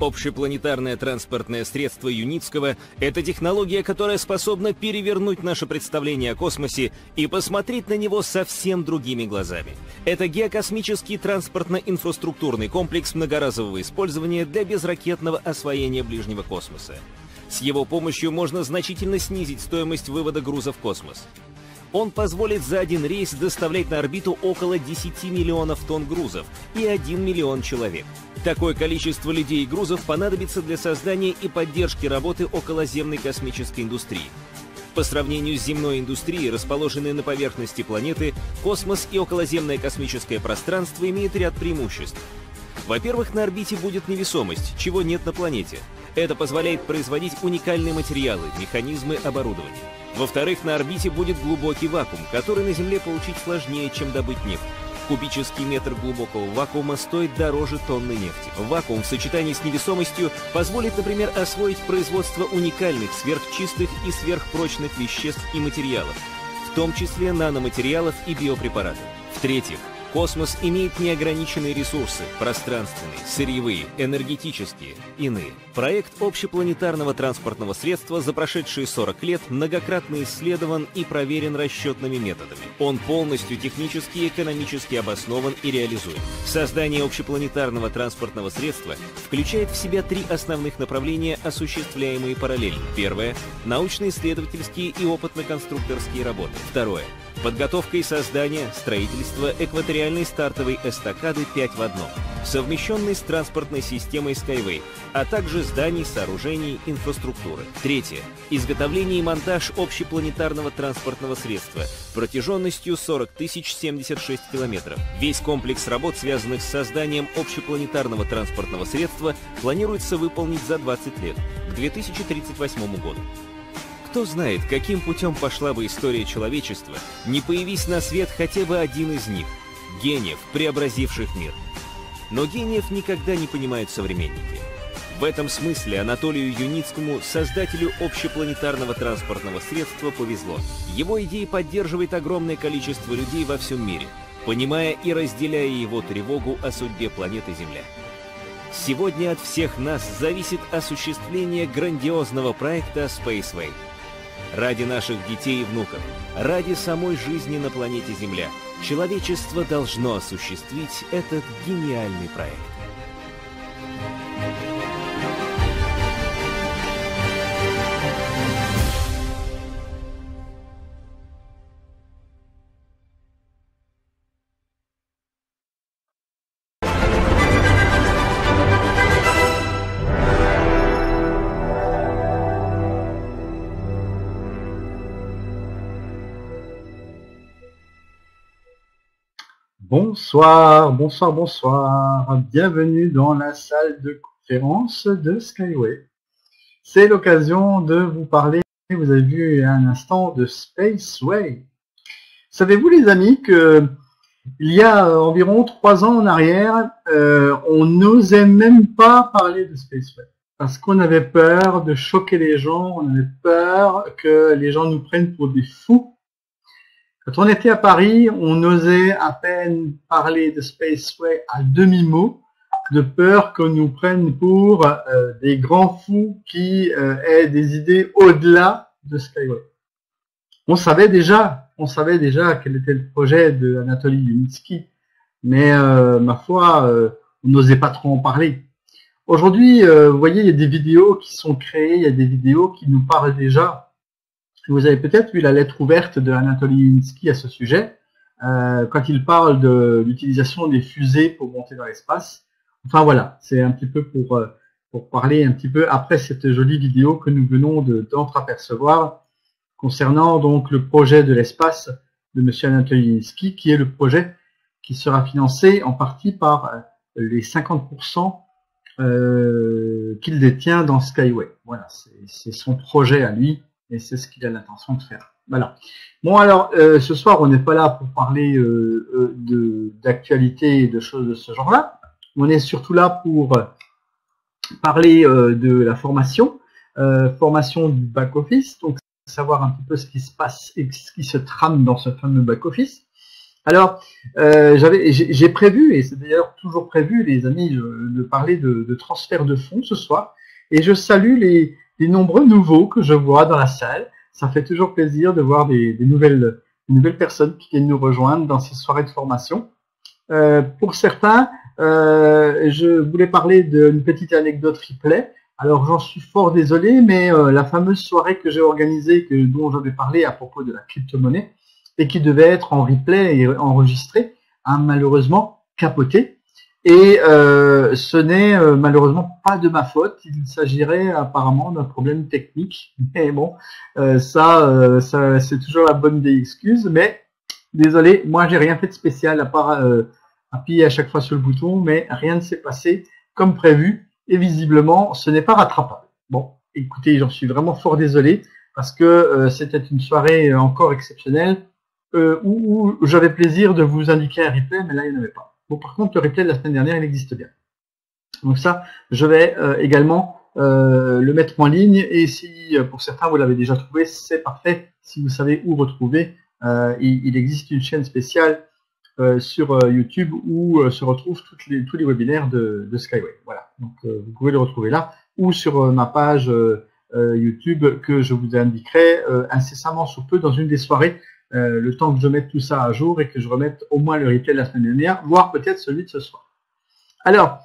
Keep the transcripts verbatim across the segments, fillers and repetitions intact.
Общепланетарное транспортное средство Юницкого – это технология, которая способна перевернуть наше представление о космосе и посмотреть на него совсем другими глазами. Это геокосмический транспортно-инфраструктурный комплекс многоразового использования для безракетного освоения ближнего космоса. С его помощью можно значительно снизить стоимость вывода груза в космос. Он позволит за один рейс доставлять на орбиту около десяти миллионов тонн грузов и один миллион человек. Такое количество людей и грузов понадобится для создания и поддержки работы околоземной космической индустрии. По сравнению с земной индустрией, расположенной на поверхности планеты, космос и околоземное космическое пространство имеют ряд преимуществ. Во-первых, на орбите будет невесомость, чего нет на планете. Это позволяет производить уникальные материалы, механизмы, оборудование. Во-вторых, на орбите будет глубокий вакуум, который на Земле получить сложнее, чем добыть нефть. Кубический метр глубокого вакуума стоит дороже тонны нефти. Вакуум в сочетании с невесомостью позволит, например, освоить производство уникальных, сверхчистых и сверхпрочных веществ и материалов, в том числе наноматериалов и биопрепаратов. В-третьих, космос имеет неограниченные ресурсы – пространственные, сырьевые, энергетические, иные. Проект общепланетарного транспортного средства за прошедшие сорок лет многократно исследован и проверен расчетными методами. Он полностью технически и экономически обоснован и реализуем. Создание общепланетарного транспортного средства включает в себя три основных направления, осуществляемые параллельно. Первое – научно-исследовательские и опытно-конструкторские работы. Второе – подготовка и создание, строительство экваториальной стартовой эстакады пять в одном, совмещенной с транспортной системой Skyway, а также зданий, сооружений, инфраструктуры. Третье. Изготовление и монтаж общепланетарного транспортного средства протяженностью сорок тысяч семьдесят шесть километров. Весь комплекс работ, связанных с созданием общепланетарного транспортного средства, планируется выполнить за двадцать лет, к две тысячи тридцать восьмому году. Кто знает, каким путем пошла бы история человечества, не появись на свет хотя бы один из них – гениев, преобразивших мир. Но гениев никогда не понимают современники. В этом смысле Анатолию Юницкому, создателю общепланетарного транспортного средства, повезло. Его идеи поддерживает огромное количество людей во всем мире, понимая и разделяя его тревогу о судьбе планеты Земля. Сегодня от всех нас зависит осуществление грандиозного проекта Spaceway. Ради наших детей и внуков, ради самой жизни на планете Земля, человечество должно осуществить этот гениальный проект. Bonsoir, bonsoir, bonsoir. Bienvenue dans la salle de conférence de Skyway. C'est l'occasion de vous parler, vous avez vu un instant, de Spaceway. Savez-vous les amis que il y a environ trois ans en arrière, euh, on n'osait même pas parler de Spaceway. Parce qu'on avait peur de choquer les gens, on avait peur que les gens nous prennent pour des fous. Quand on était à Paris, on osait à peine parler de Spaceway à demi-mot, de peur qu'on nous prenne pour euh, des grands fous qui euh, aient des idées au-delà de Skyway. On savait déjà, on savait déjà quel était le projet de Anatoly Yunitsky, mais euh, ma foi, euh, on n'osait pas trop en parler. Aujourd'hui, euh, vous voyez, il y a des vidéos qui sont créées, il y a des vidéos qui nous parlent déjà. Vous avez peut-être vu la lettre ouverte de Anatoly Yunitsky à ce sujet, euh, quand il parle de l'utilisation des fusées pour monter dans l'espace. Enfin voilà, c'est un petit peu pour, pour parler un petit peu après cette jolie vidéo que nous venons d'entreapercevoir concernant donc le projet de l'espace de M. Anatoly Yunitsky, qui est le projet qui sera financé en partie par les cinquante pour cent euh, qu'il détient dans Skyway. Voilà, c'est son projet à lui. Et c'est ce qu'il a l'intention de faire. Voilà. Bon alors, euh, ce soir, on n'est pas là pour parler euh, euh, de d'actualité et de choses de ce genre-là. On est surtout là pour parler euh, de la formation, euh, formation du back-office, donc savoir un petit peu ce qui se passe et ce qui se trame dans ce fameux back-office. Alors, euh, j'avais, j'ai prévu, et c'est d'ailleurs toujours prévu, les amis, de parler de, de transfert de fonds ce soir. Et je salue les, les nombreux nouveaux que je vois dans la salle. Ça fait toujours plaisir de voir des, des, nouvelles, des nouvelles personnes qui viennent nous rejoindre dans ces soirées de formation. Euh, pour certains, euh, je voulais parler d'une petite anecdote replay. Alors, j'en suis fort désolé, mais euh, la fameuse soirée que j'ai organisée, que, dont j'avais parlé à propos de la crypto-monnaie, et qui devait être en replay et enregistré, a malheureusement capoté. Et euh, ce n'est euh, malheureusement pas de ma faute. Il s'agirait apparemment d'un problème technique. Mais bon, euh, ça, euh, ça c'est toujours la bonne des excuses. Mais désolé, moi j'ai rien fait de spécial à part euh, appuyer à chaque fois sur le bouton, mais rien ne s'est passé comme prévu. Et visiblement, ce n'est pas rattrapable. Bon, écoutez, j'en suis vraiment fort désolé parce que euh, c'était une soirée encore exceptionnelle. Euh, où, où j'avais plaisir de vous indiquer un replay, mais là, il n'y en avait pas. Bon, par contre, le replay de la semaine dernière, il existe bien. Donc ça, je vais euh, également euh, le mettre en ligne, et si pour certains, vous l'avez déjà trouvé, c'est parfait. Si vous savez où retrouver, euh, il, il existe une chaîne spéciale euh, sur euh, YouTube où euh, se retrouvent toutes les, tous les webinaires de, de Skyway. Voilà, donc euh, vous pouvez le retrouver là, ou sur euh, ma page euh, euh, YouTube que je vous indiquerai euh, incessamment sous peu dans une des soirées. Euh, le temps que je mette tout ça à jour et que je remette au moins le replay de la semaine dernière, voire peut-être celui de ce soir. Alors,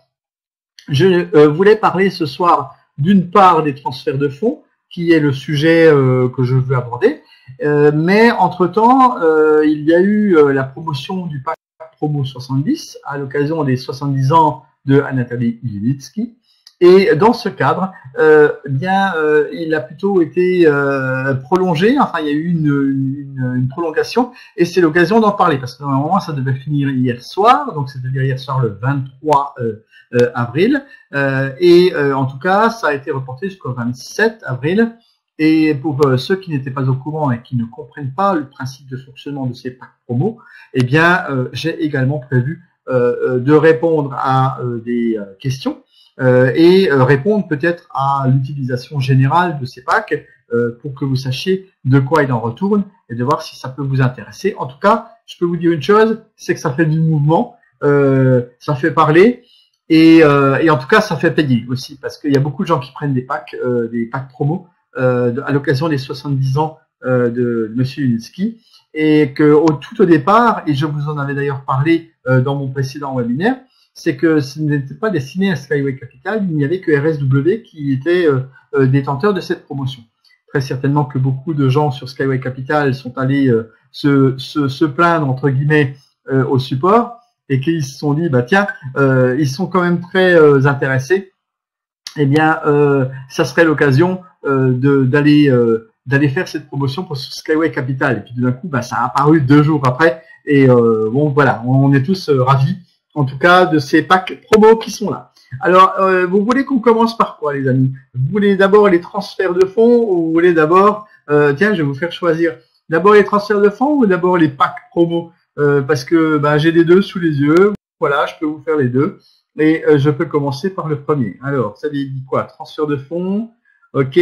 je euh, voulais parler ce soir d'une part des transferts de fonds, qui est le sujet euh, que je veux aborder, euh, mais entre-temps, euh, il y a eu euh, la promotion du pack promo soixante-dix à l'occasion des soixante-dix ans de Anatoly Yunitsky. Et dans ce cadre, euh, bien, euh, il a plutôt été euh, prolongé. Enfin, il y a eu une, une, une prolongation, et c'est l'occasion d'en parler parce que normalement, ça devait finir hier soir, donc c'est-à-dire hier soir le vingt-trois euh, euh, avril, euh, et euh, en tout cas, ça a été reporté jusqu'au vingt-sept avril. Et pour euh, ceux qui n'étaient pas au courant et qui ne comprennent pas le principe de fonctionnement de ces packs promo, eh bien, euh, j'ai également prévu euh, de répondre à euh, des euh, questions. Euh, et euh, répondre peut-être à l'utilisation générale de ces packs euh, pour que vous sachiez de quoi il en retourne et de voir si ça peut vous intéresser. En tout cas, je peux vous dire une chose, c'est que ça fait du mouvement, euh, ça fait parler, et, euh, et en tout cas, ça fait payer aussi, parce qu'il y a beaucoup de gens qui prennent des packs, euh, des packs promo euh, à l'occasion des soixante-dix ans euh, de, de Monsieur Yunitsky, et que au, tout au départ, et je vous en avais d'ailleurs parlé euh, dans mon précédent webinaire, c'est que ce n'était pas destiné à Skyway Capital, il n'y avait que R S W qui était euh, euh, détenteur de cette promotion. Très certainement que beaucoup de gens sur Skyway Capital sont allés euh, se, se, se plaindre, entre guillemets, euh, au support, et qu'ils se sont dit, bah tiens, euh, ils sont quand même très euh, intéressés, eh bien, euh, ça serait l'occasion euh, d'aller euh, d'aller faire cette promotion pour Skyway Capital. Et puis d'un coup, bah, ça a apparu deux jours après, et euh, bon, voilà, on est tous euh, ravis, en tout cas, de ces packs promo qui sont là. Alors, euh, vous voulez qu'on commence par quoi, les amis? Vous voulez d'abord les transferts de fonds, ou vous voulez d'abord, euh, tiens, je vais vous faire choisir, d'abord les transferts de fonds ou d'abord les packs promo, euh, parce que bah, j'ai les deux sous les yeux, voilà, je peux vous faire les deux, et euh, je peux commencer par le premier. Alors, ça dit quoi? Transfert de fonds, ok,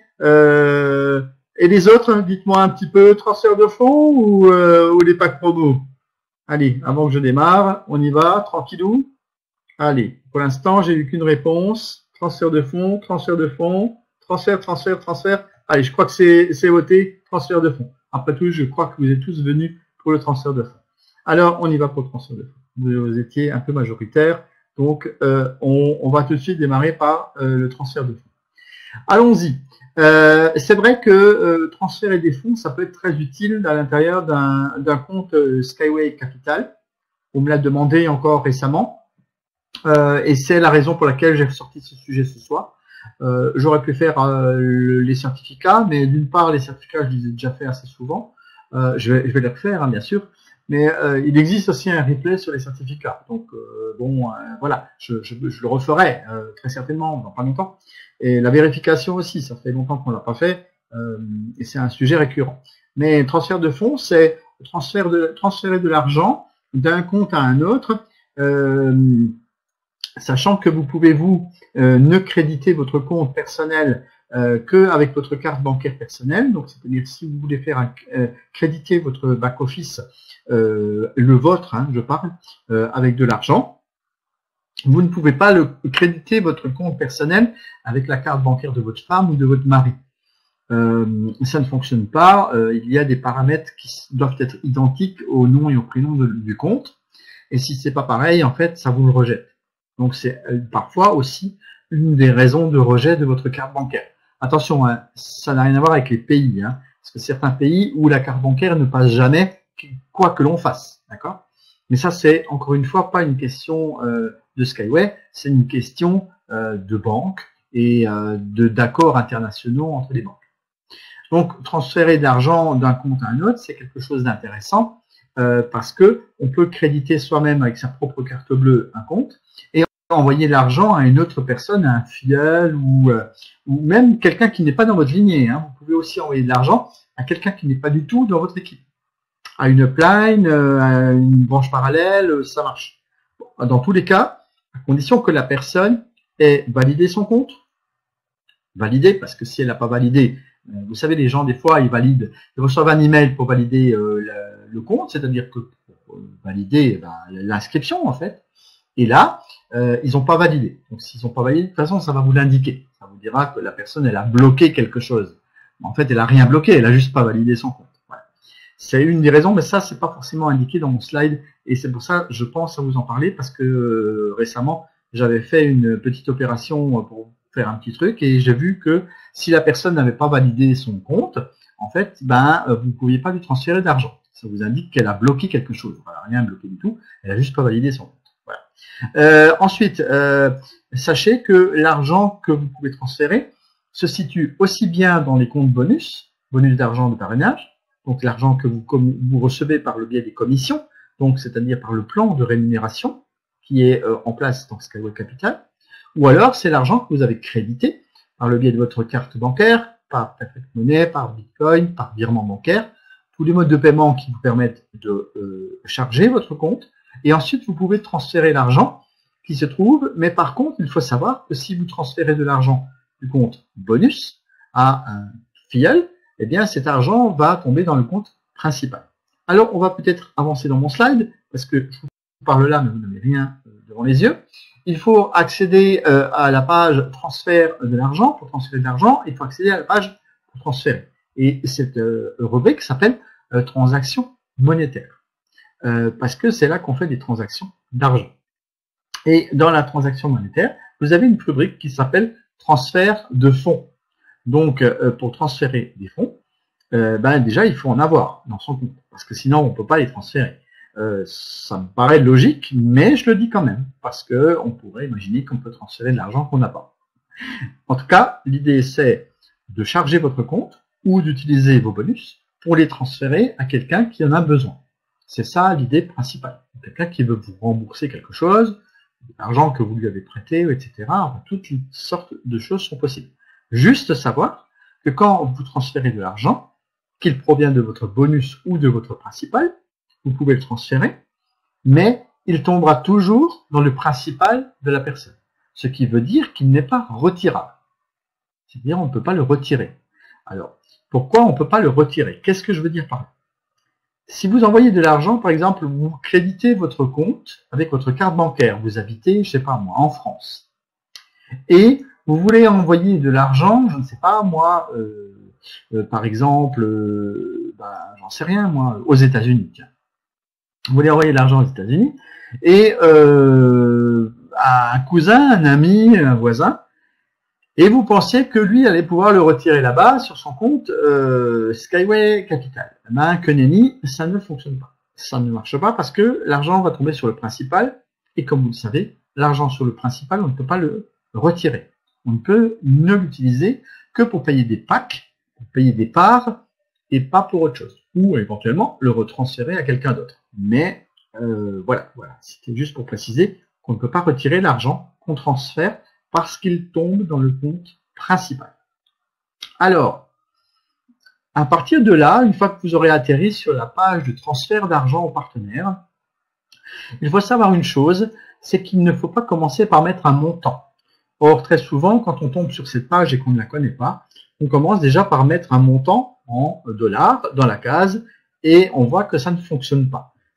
euh, et les autres, dites-moi un petit peu, transfert de fonds ou, euh, ou les packs promo? Allez, avant que je démarre, on y va, tranquillou. Allez, pour l'instant, j'ai eu qu'une réponse. Transfert de fonds, transfert de fonds, transfert, transfert, transfert. Allez, je crois que c'est voté, transfert de fonds. Après tout, je crois que vous êtes tous venus pour le transfert de fonds. Alors, on y va pour le transfert de fonds. Vous étiez un peu majoritaire, donc euh, on, on va tout de suite démarrer par euh, le transfert de fonds. Allons-y. Euh, c'est vrai que euh, transférer des fonds, ça peut être très utile à l'intérieur d'un compte euh, Skyway Capital. On me l'a demandé encore récemment. Euh, et c'est la raison pour laquelle j'ai ressorti ce sujet ce soir. Euh, J'aurais pu faire euh, les certificats, mais d'une part, les certificats, je les ai déjà fait assez souvent. Euh, je, vais, je vais les refaire, hein, bien sûr. Mais euh, il existe aussi un replay sur les certificats. Donc, euh, bon, euh, voilà, je, je, je le referai euh, très certainement dans pas longtemps. Et la vérification aussi, ça fait longtemps qu'on l'a pas fait. Euh, et c'est un sujet récurrent. Mais transfert de fonds, c'est transfert de, transférer de l'argent d'un compte à un autre. Euh, Sachant que vous pouvez vous euh, ne créditer votre compte personnel euh, qu'avec votre carte bancaire personnelle. Donc, c'est-à-dire si vous voulez faire un, euh, créditer votre back-office euh, le vôtre, hein, je parle, euh, avec de l'argent, vous ne pouvez pas le créditer votre compte personnel avec la carte bancaire de votre femme ou de votre mari. Euh, ça ne fonctionne pas. Euh, il y a des paramètres qui doivent être identiques au nom et au prénom de, du compte. Et si c'est pas pareil, en fait, ça vous le rejette. Donc c'est euh, parfois aussi une des raisons de rejet de votre carte bancaire. Attention, hein, ça n'a rien à voir avec les pays, hein, parce que certains pays où la carte bancaire ne passe jamais, quoi que l'on fasse, d'accord? Mais ça, c'est encore une fois pas une question euh, de Skyway, c'est une question euh, de banque et euh, de d'accords internationaux entre les banques. Donc, transférer d'argent d'un compte à un autre, c'est quelque chose d'intéressant euh, parce que on peut créditer soi-même avec sa propre carte bleue un compte et envoyer l'argent à une autre personne, à un filleul ou, euh, ou même quelqu'un qui n'est pas dans votre lignée. Hein. Vous pouvez aussi envoyer de l'argent à quelqu'un qui n'est pas du tout dans votre équipe. À une upline, euh, à une branche parallèle, ça marche. Dans tous les cas, à condition que la personne ait validé son compte, validé, parce que si elle n'a pas validé, vous savez, les gens, des fois, ils valident, ils reçoivent un email pour valider euh, le, le compte, c'est-à-dire que pour valider ben, l'inscription, en fait. Et là, euh, ils n'ont pas validé. Donc, s'ils n'ont pas validé, de toute façon, ça va vous l'indiquer. Ça vous dira que la personne, elle a bloqué quelque chose. En fait, elle n'a rien bloqué, elle a juste pas validé son compte. Voilà. C'est une des raisons, mais ça, c'est pas forcément indiqué dans mon slide. Et c'est pour ça, je pense à vous en parler, parce que euh, récemment, j'avais fait une petite opération pour faire un petit truc et j'ai vu que si la personne n'avait pas validé son compte, en fait, ben, vous ne pouviez pas lui transférer d'argent. Ça vous indique qu'elle a bloqué quelque chose. Voilà, rien bloqué du tout. Elle a juste pas validé son compte. Voilà. Euh, ensuite, euh, sachez que l'argent que vous pouvez transférer se situe aussi bien dans les comptes bonus, bonus d'argent de parrainage, donc l'argent que vous, vous recevez par le biais des commissions, donc c'est-à-dire par le plan de rémunération qui est euh, en place dans Skyway Capital, ou alors c'est l'argent que vous avez crédité par le biais de votre carte bancaire, par Perfect Money, par Bitcoin, par virement bancaire, tous les modes de paiement qui vous permettent de euh, charger votre compte. Et ensuite, vous pouvez transférer l'argent qui se trouve, mais par contre, il faut savoir que si vous transférez de l'argent du compte bonus à un filleul, eh bien cet argent va tomber dans le compte principal. Alors, on va peut-être avancer dans mon slide, parce que je vous parle là, mais vous n'avez rien devant les yeux. Il faut accéder euh, à la page transfert de l'argent. Pour transférer de l'argent, il faut accéder à la page pour transférer. Et cette euh, rubrique s'appelle euh, transactions monétaires. Euh, parce que c'est là qu'on fait des transactions d'argent. Et dans la transaction monétaire, vous avez une rubrique qui s'appelle transfert de fonds. Donc, euh, pour transférer des fonds, euh, ben déjà, il faut en avoir dans son compte. Parce que sinon, on ne peut pas les transférer. Euh, ça me paraît logique, mais je le dis quand même, parce que on pourrait imaginer qu'on peut transférer de l'argent qu'on n'a pas. En tout cas, l'idée c'est de charger votre compte ou d'utiliser vos bonus pour les transférer à quelqu'un qui en a besoin. C'est ça l'idée principale. Quelqu'un qui veut vous rembourser quelque chose, l'argent que vous lui avez prêté, et cetera. Enfin, toutes sortes de choses sont possibles. Juste savoir que quand vous transférez de l'argent, qu'il provient de votre bonus ou de votre principal, vous pouvez le transférer, mais il tombera toujours dans le principal de la personne. Ce qui veut dire qu'il n'est pas retirable. C'est-à-dire on ne peut pas le retirer. Alors, pourquoi on ne peut pas le retirer? Qu'est-ce que je veux dire par là? Si vous envoyez de l'argent, par exemple, vous créditez votre compte avec votre carte bancaire, vous habitez, je sais pas moi, en France, et vous voulez envoyer de l'argent, je ne sais pas moi, euh, euh, par exemple, euh, ben, j'en sais rien moi, aux États-Unis, tiens. Vous voulez envoyer de l'argent aux États-Unis et euh, à un cousin, un ami, un voisin, et vous pensez que lui allait pouvoir le retirer là-bas sur son compte euh, Skyway Capital. Eh ben, que nenni, ça ne fonctionne pas. Ça ne marche pas parce que l'argent va tomber sur le principal et comme vous le savez, l'argent sur le principal, on ne peut pas le retirer. On ne peut ne l'utiliser que pour payer des packs, pour payer des parts et pas pour autre chose. Ou éventuellement le retransférer à quelqu'un d'autre. Mais euh, voilà, voilà. C'était juste pour préciser qu'on ne peut pas retirer l'argent qu'on transfère parce qu'il tombe dans le compte principal. Alors, à partir de là, une fois que vous aurez atterri sur la page de transfert d'argent au partenaire, il faut savoir une chose, c'est qu'il ne faut pas commencer par mettre un montant. Or, très souvent, quand on tombe sur cette page et qu'on ne la connaît pas, on commence déjà par mettre un montant en dollars dans la case et on voit que ça ne fonctionne pas.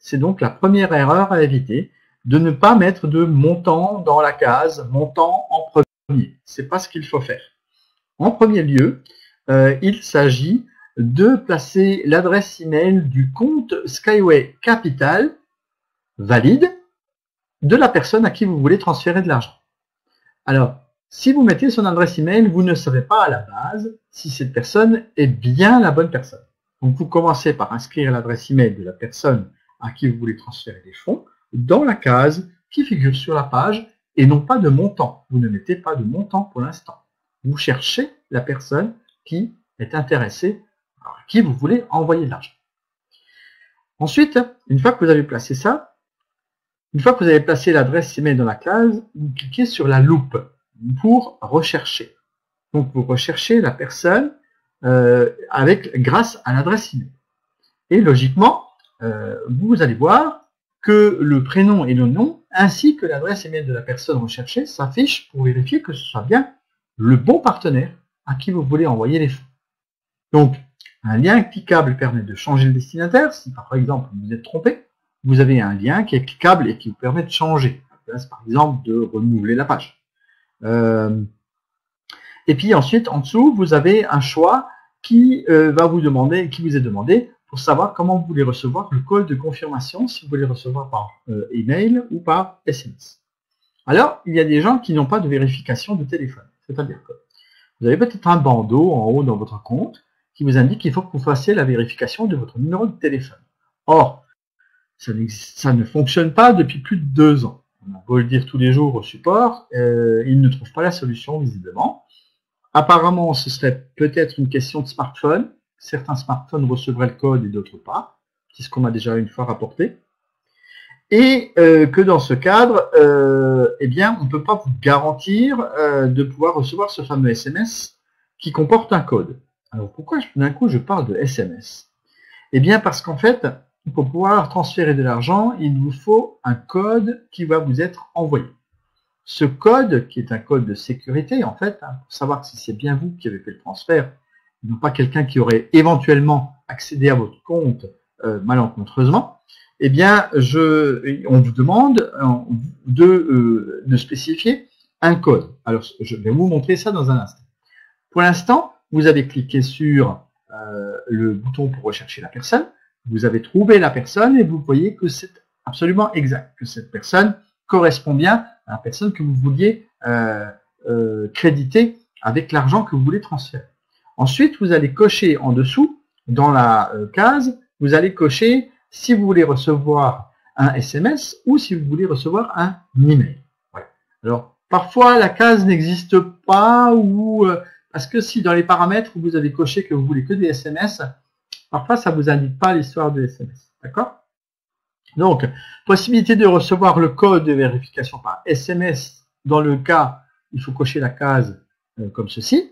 C'est donc la première erreur à éviter, de ne pas mettre de montant dans la case montant en premier. C'est pas ce qu'il faut faire. En premier lieu, euh, il s'agit de placer l'adresse email du compte Skyway Capital valide de la personne à qui vous voulez transférer de l'argent. Alors, si vous mettez son adresse email, vous ne savez pas à la base si cette personne est bien la bonne personne. Donc, vous commencez par inscrire l'adresse email de la personne à qui vous voulez transférer des fonds dans la case qui figure sur la page et non pas de montant. Vous ne mettez pas de montant pour l'instant. Vous cherchez la personne qui est intéressée, à qui vous voulez envoyer de l'argent. Ensuite, une fois que vous avez placé ça, une fois que vous avez placé l'adresse email dans la case, vous cliquez sur la loupe pour rechercher. Donc, vous recherchez la personne euh, avec, grâce à l'adresse email. Et logiquement, euh, vous allez voir que le prénom et le nom, ainsi que l'adresse email de la personne recherchée, s'affichent pour vérifier que ce soit bien le bon partenaire à qui vous voulez envoyer les fonds. Donc, un lien cliquable permet de changer le destinataire. Si par exemple vous vous êtes trompé, vous avez un lien qui est cliquable et qui vous permet de changer. Par exemple, de renouveler la page. Euh, et puis ensuite, en dessous, vous avez un choix qui euh, va vous demander, qui vous est demandé pour savoir comment vous voulez recevoir le code de confirmation, si vous voulez recevoir par euh, email ou par S M S. Alors, il y a des gens qui n'ont pas de vérification de téléphone. C'est-à-dire que vous avez peut-être un bandeau en haut dans votre compte qui vous indique qu'il faut que vous fassiez la vérification de votre numéro de téléphone. Or, ça, ça ne fonctionne pas depuis plus de deux ans. On a beau le dire tous les jours au support, euh, ils ne trouvent pas la solution visiblement. Apparemment, ce serait peut-être une question de smartphone. Certains smartphones recevraient le code et d'autres pas. C'est ce qu'on m'a déjà une fois rapporté. Et euh, que dans ce cadre, euh, eh bien, on ne peut pas vous garantir euh, de pouvoir recevoir ce fameux S M S qui comporte un code. Alors pourquoi d'un coup je parle de S M S? Eh bien parce qu'en fait, pour pouvoir transférer de l'argent, il vous faut un code qui va vous être envoyé. Ce code, qui est un code de sécurité, en fait, hein, pour savoir si c'est bien vous qui avez fait le transfert, non pas quelqu'un qui aurait éventuellement accédé à votre compte euh, malencontreusement, eh bien, je, on vous demande de, euh, de spécifier un code. Alors, je vais vous montrer ça dans un instant. Pour l'instant, vous avez cliqué sur euh, le bouton pour rechercher la personne. Vous avez trouvé la personne et vous voyez que c'est absolument exact, que cette personne correspond bien à la personne que vous vouliez euh, euh, créditer avec l'argent que vous voulez transférer. Ensuite, vous allez cocher en dessous, dans la euh, case, vous allez cocher si vous voulez recevoir un S M S ou si vous voulez recevoir un email. Voilà. Alors, parfois, la case n'existe pas ou euh, parce que si dans les paramètres, vous avez coché que vous voulez que des S M S, parfois, ça ne vous indique pas l'histoire de S M S. D'accord? Donc, possibilité de recevoir le code de vérification par S M S. Dans le cas, il faut cocher la case euh, comme ceci.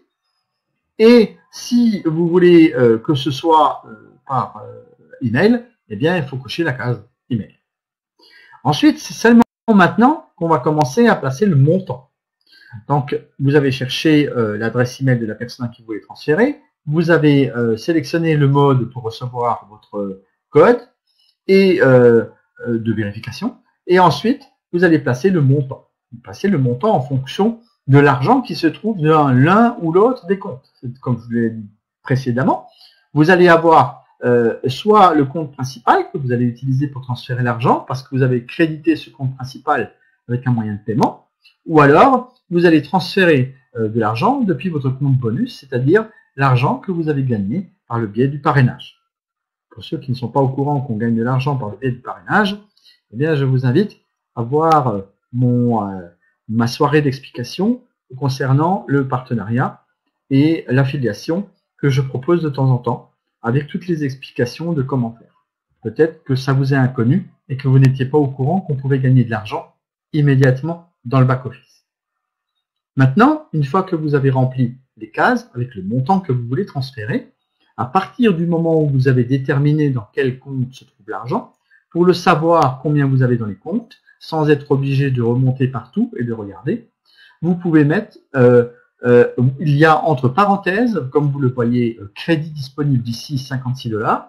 Et si vous voulez euh, que ce soit euh, par euh, email, eh bien, il faut cocher la case email. Ensuite, c'est seulement maintenant qu'on va commencer à placer le montant. Donc, vous avez cherché euh, l'adresse email de la personne à qui vous voulez transférer. Vous avez euh, sélectionné le mode pour recevoir votre code et euh, euh, de vérification. Et ensuite, vous allez placer le montant. Vous placez le montant en fonction de l'argent qui se trouve dans l'un ou l'autre des comptes. Comme je vous l'ai dit précédemment, vous allez avoir euh, soit le compte principal que vous allez utiliser pour transférer l'argent parce que vous avez crédité ce compte principal avec un moyen de paiement, ou alors vous allez transférer euh, de l'argent depuis votre compte bonus, c'est-à-dire l'argent que vous avez gagné par le biais du parrainage. Pour ceux qui ne sont pas au courant qu'on gagne de l'argent par le biais du parrainage, eh bien, je vous invite à voir mon, euh, ma soirée d'explication concernant le partenariat et l'affiliation que je propose de temps en temps avec toutes les explications de comment faire. Peut-être que ça vous est inconnu et que vous n'étiez pas au courant qu'on pouvait gagner de l'argent immédiatement dans le back-office. Maintenant, une fois que vous avez rempli les cases avec le montant que vous voulez transférer, à partir du moment où vous avez déterminé dans quel compte se trouve l'argent, pour le savoir combien vous avez dans les comptes, sans être obligé de remonter partout et de regarder, vous pouvez mettre, euh, euh, il y a entre parenthèses, comme vous le voyez, crédit disponible d'ici cinquante-six dollars,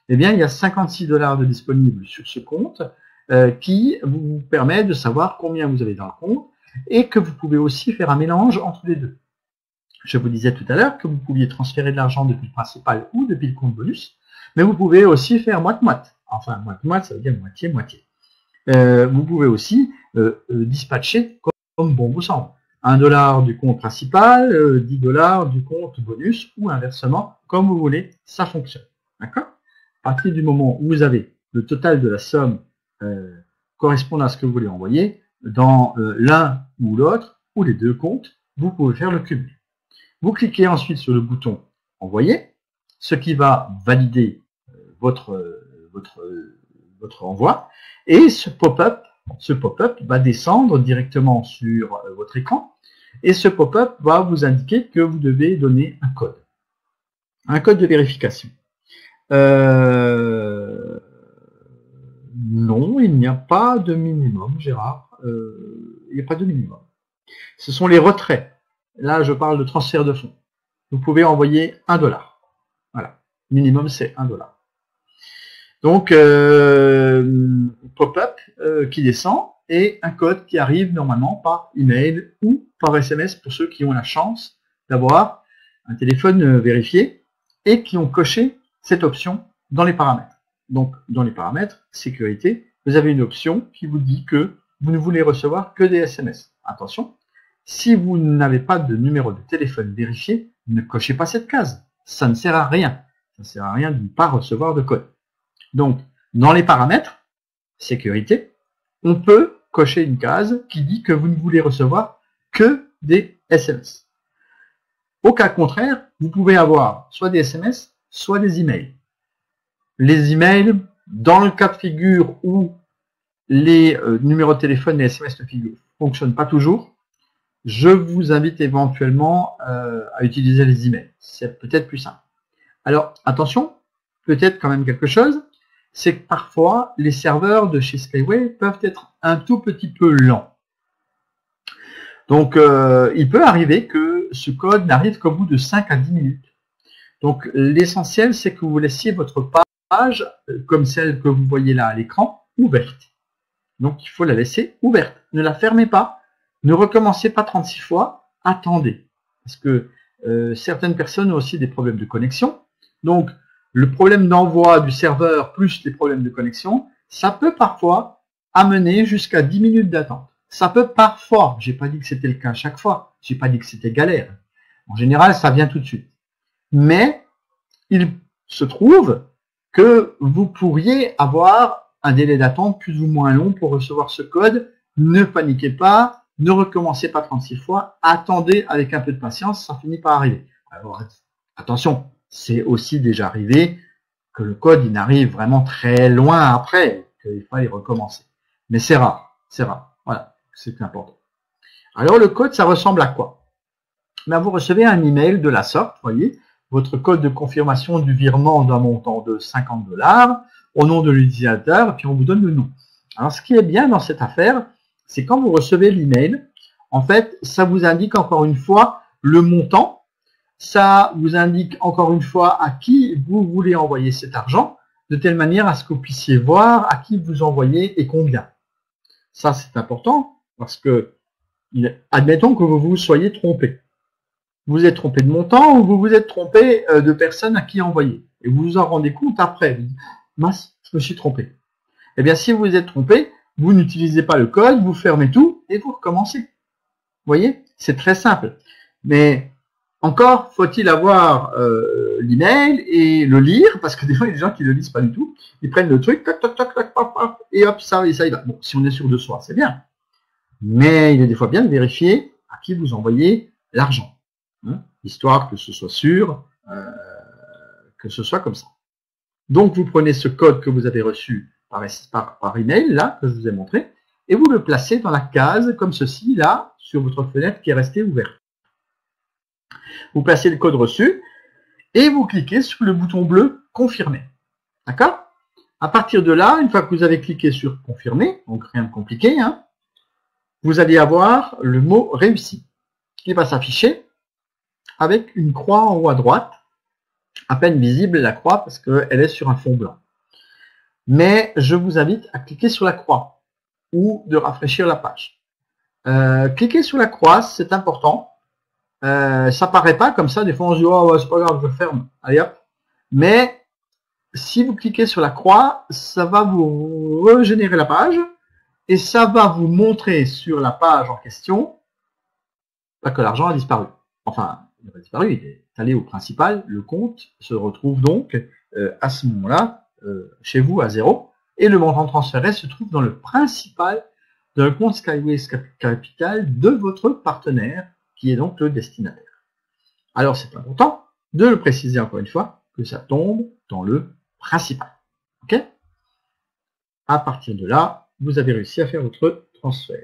eh bien, il y a cinquante-six dollars de disponibles sur ce compte euh, qui vous permet de savoir combien vous avez dans le compte et que vous pouvez aussi faire un mélange entre les deux. Je vous disais tout à l'heure que vous pouviez transférer de l'argent depuis le principal ou depuis le compte bonus, mais vous pouvez aussi faire moite-moite. Enfin, moite-moite, ça veut dire moitié-moitié. Euh, vous pouvez aussi euh, euh, dispatcher comme, comme bon vous semble. un dollar du compte principal, euh, dix dollars du compte bonus, ou inversement, comme vous voulez, ça fonctionne. D'accord? À partir du moment où vous avez le total de la somme euh, correspondant à ce que vous voulez envoyer, dans euh, l'un ou l'autre, ou les deux comptes, vous pouvez faire le cumul. Vous cliquez ensuite sur le bouton « Envoyer », ce qui va valider euh, votre, euh, votre, euh, votre envoi, et ce pop-up ce pop-up va descendre directement sur euh, votre écran, et ce pop-up va vous indiquer que vous devez donner un code, un code de vérification. Euh... Non, il n'y a pas de minimum, Gérard. Euh, il n'y a pas de minimum. Ce sont les retraits. Là, je parle de transfert de fonds. Vous pouvez envoyer un dollar. Voilà. Minimum, c'est un dollar. Donc, euh, pop-up euh, qui descend et un code qui arrive normalement par email ou par S M S pour ceux qui ont la chance d'avoir un téléphone vérifié et qui ont coché cette option dans les paramètres. Donc, dans les paramètres sécurité, vous avez une option qui vous dit que vous ne voulez recevoir que des S M S. Attention, si vous n'avez pas de numéro de téléphone vérifié, ne cochez pas cette case. Ça ne sert à rien. Ça ne sert à rien de ne pas recevoir de code. Donc, dans les paramètres sécurité, on peut cocher une case qui dit que vous ne voulez recevoir que des S M S. Au cas contraire, vous pouvez avoir soit des S M S, soit des emails. Les emails, dans le cas de figure où les euh, numéros de téléphone et les S M S de figure ne fonctionnent pas toujours, je vous invite éventuellement euh, à utiliser les emails. C'est peut-être plus simple. Alors, attention, peut-être quand même quelque chose, c'est que parfois, les serveurs de chez Skyway peuvent être un tout petit peu lents. Donc, euh, il peut arriver que ce code n'arrive qu'au bout de cinq à dix minutes. Donc, l'essentiel, c'est que vous laissiez votre page, comme celle que vous voyez là à l'écran, ouverte. Donc, il faut la laisser ouverte. Ne la fermez pas. Ne recommencez pas trente-six fois. Attendez. Parce que euh, certaines personnes ont aussi des problèmes de connexion. Donc, le problème d'envoi du serveur plus les problèmes de connexion, ça peut parfois amener jusqu'à dix minutes d'attente. Ça peut parfois, j'ai pas dit que c'était le cas à chaque fois, j'ai pas dit que c'était galère. En général, ça vient tout de suite. Mais il se trouve que vous pourriez avoir un délai d'attente plus ou moins long pour recevoir ce code. Ne paniquez pas, ne recommencez pas trente-six fois, attendez avec un peu de patience, ça finit par arriver. Alors, attention, c'est aussi déjà arrivé que le code il arrive vraiment très loin après, qu'il faille recommencer. Mais c'est rare, c'est rare. Voilà, c'est important. Alors le code, ça ressemble à quoi? Ben, vous recevez un email de la sorte, voyez, votre code de confirmation du virement d'un montant de cinquante dollars au nom de l'utilisateur, puis on vous donne le nom. Alors ce qui est bien dans cette affaire, c'est quand vous recevez l'email, en fait, ça vous indique encore une fois le montant. Ça vous indique encore une fois à qui vous voulez envoyer cet argent, de telle manière à ce que vous puissiez voir à qui vous envoyez et combien. Ça, c'est important parce que, admettons que vous vous soyez trompé. Vous êtes trompé de montant ou vous vous êtes trompé de personne à qui envoyer. Et vous vous en rendez compte après. Vous dites, mince, je me suis trompé. Eh bien, si vous vous êtes trompé, vous n'utilisez pas le code, vous fermez tout et vous recommencez. Vous voyez, c'est très simple. Mais encore, faut-il avoir euh, l'email et le lire, parce que des fois, il y a des gens qui ne le lisent pas du tout. Ils prennent le truc, tac, tac, tac, tac, tac, tac, et hop, ça, et ça y va. Bon, si on est sûr de soi, c'est bien. Mais il est des fois bien de vérifier à qui vous envoyez l'argent. Hein, histoire que ce soit sûr, euh, que ce soit comme ça. Donc, vous prenez ce code que vous avez reçu par, par, par email, là, que je vous ai montré, et vous le placez dans la case, comme ceci, là, sur votre fenêtre qui est restée ouverte. Vous placez le code reçu et vous cliquez sur le bouton bleu « Confirmer ». D'accord? À partir de là, une fois que vous avez cliqué sur « Confirmer », donc rien de compliqué, hein, vous allez avoir le mot « Réussi » qui va s'afficher avec une croix en haut à droite à peine visible la croix parce qu'elle est sur un fond blanc. Mais je vous invite à cliquer sur la croix ou de rafraîchir la page. Euh, cliquer sur la croix, c'est important. Euh, ça paraît pas comme ça. Des fois, on se dit oh ouais, c'est pas grave, je ferme. Allez hop. Mais si vous cliquez sur la croix, ça va vous régénérer la page et ça va vous montrer sur la page en question bah, que l'argent a disparu. Enfin, il n'a pas disparu, il est allé au principal. Le compte se retrouve donc euh, à ce moment-là euh, chez vous à zéro et le montant transféré se trouve dans le principal de le compte Skyway Capital de votre partenaire qui est donc le destinataire. Alors c'est important de le préciser encore une fois que ça tombe dans le principal. Ok? À partir de là, vous avez réussi à faire votre transfert.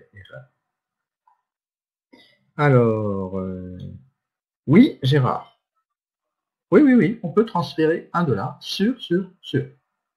Alors, euh, oui, Gérard. Oui, oui, oui, on peut transférer un dollar sur, sur, sur.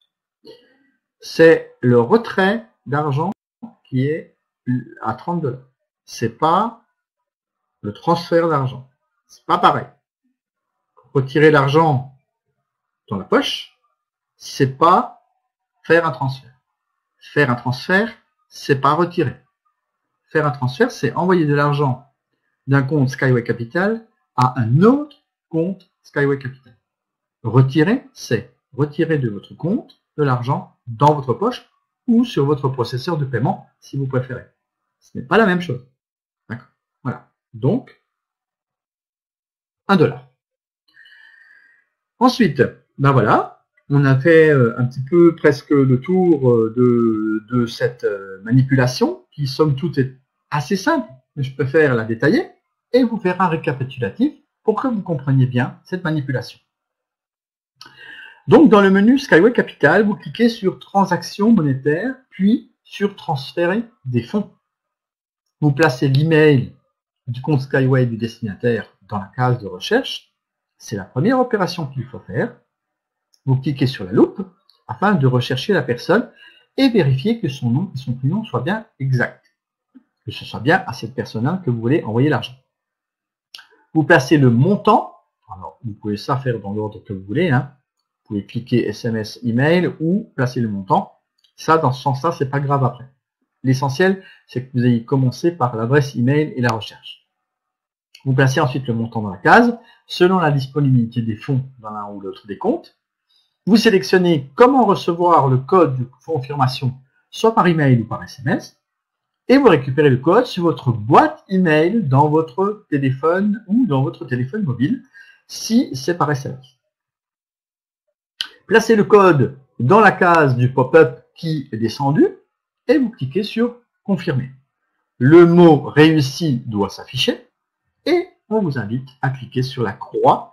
C'est le retrait d'argent qui est à trente dollars. C'est pas le transfert d'argent. C'est pas pareil. Retirer l'argent dans la poche, c'est pas faire un transfert. Faire un transfert, c'est pas retirer. Faire un transfert, c'est envoyer de l'argent d'un compte Skyway Capital à un autre compte Skyway Capital. Retirer, c'est retirer de votre compte de l'argent dans votre poche ou sur votre processeur de paiement si vous préférez. Ce n'est pas la même chose. D'accord. Voilà. Donc, un dollar. Ensuite, ben voilà, on a fait un petit peu presque le tour de, de cette manipulation qui, somme toute, est assez simple, mais je préfère la détailler et vous faire un récapitulatif pour que vous compreniez bien cette manipulation. Donc, dans le menu Skyway Capital, vous cliquez sur Transactions monétaires, puis sur Transférer des fonds. Vous placez l'email du compte Skyway du destinataire dans la case de recherche. C'est la première opération qu'il faut faire. Vous cliquez sur la loupe afin de rechercher la personne et vérifier que son nom et son prénom soient bien exacts. Que ce soit bien à cette personne-là que vous voulez envoyer l'argent. Vous placez le montant. Alors, vous pouvez ça faire dans l'ordre que vous voulez. Hein. Vous pouvez cliquer S M S, email ou placer le montant. Ça, dans ce sens-là, c'est pas grave après. L'essentiel, c'est que vous ayez commencé par l'adresse email et la recherche. Vous placez ensuite le montant dans la case, selon la disponibilité des fonds dans l'un ou l'autre des comptes. Vous sélectionnez comment recevoir le code de confirmation, soit par email ou par S M S, et vous récupérez le code sur votre boîte email dans votre téléphone ou dans votre téléphone mobile, si c'est par S M S. Placez le code dans la case du pop-up qui est descendu, et vous cliquez sur Confirmer. Le mot réussi doit s'afficher, et on vous invite à cliquer sur la croix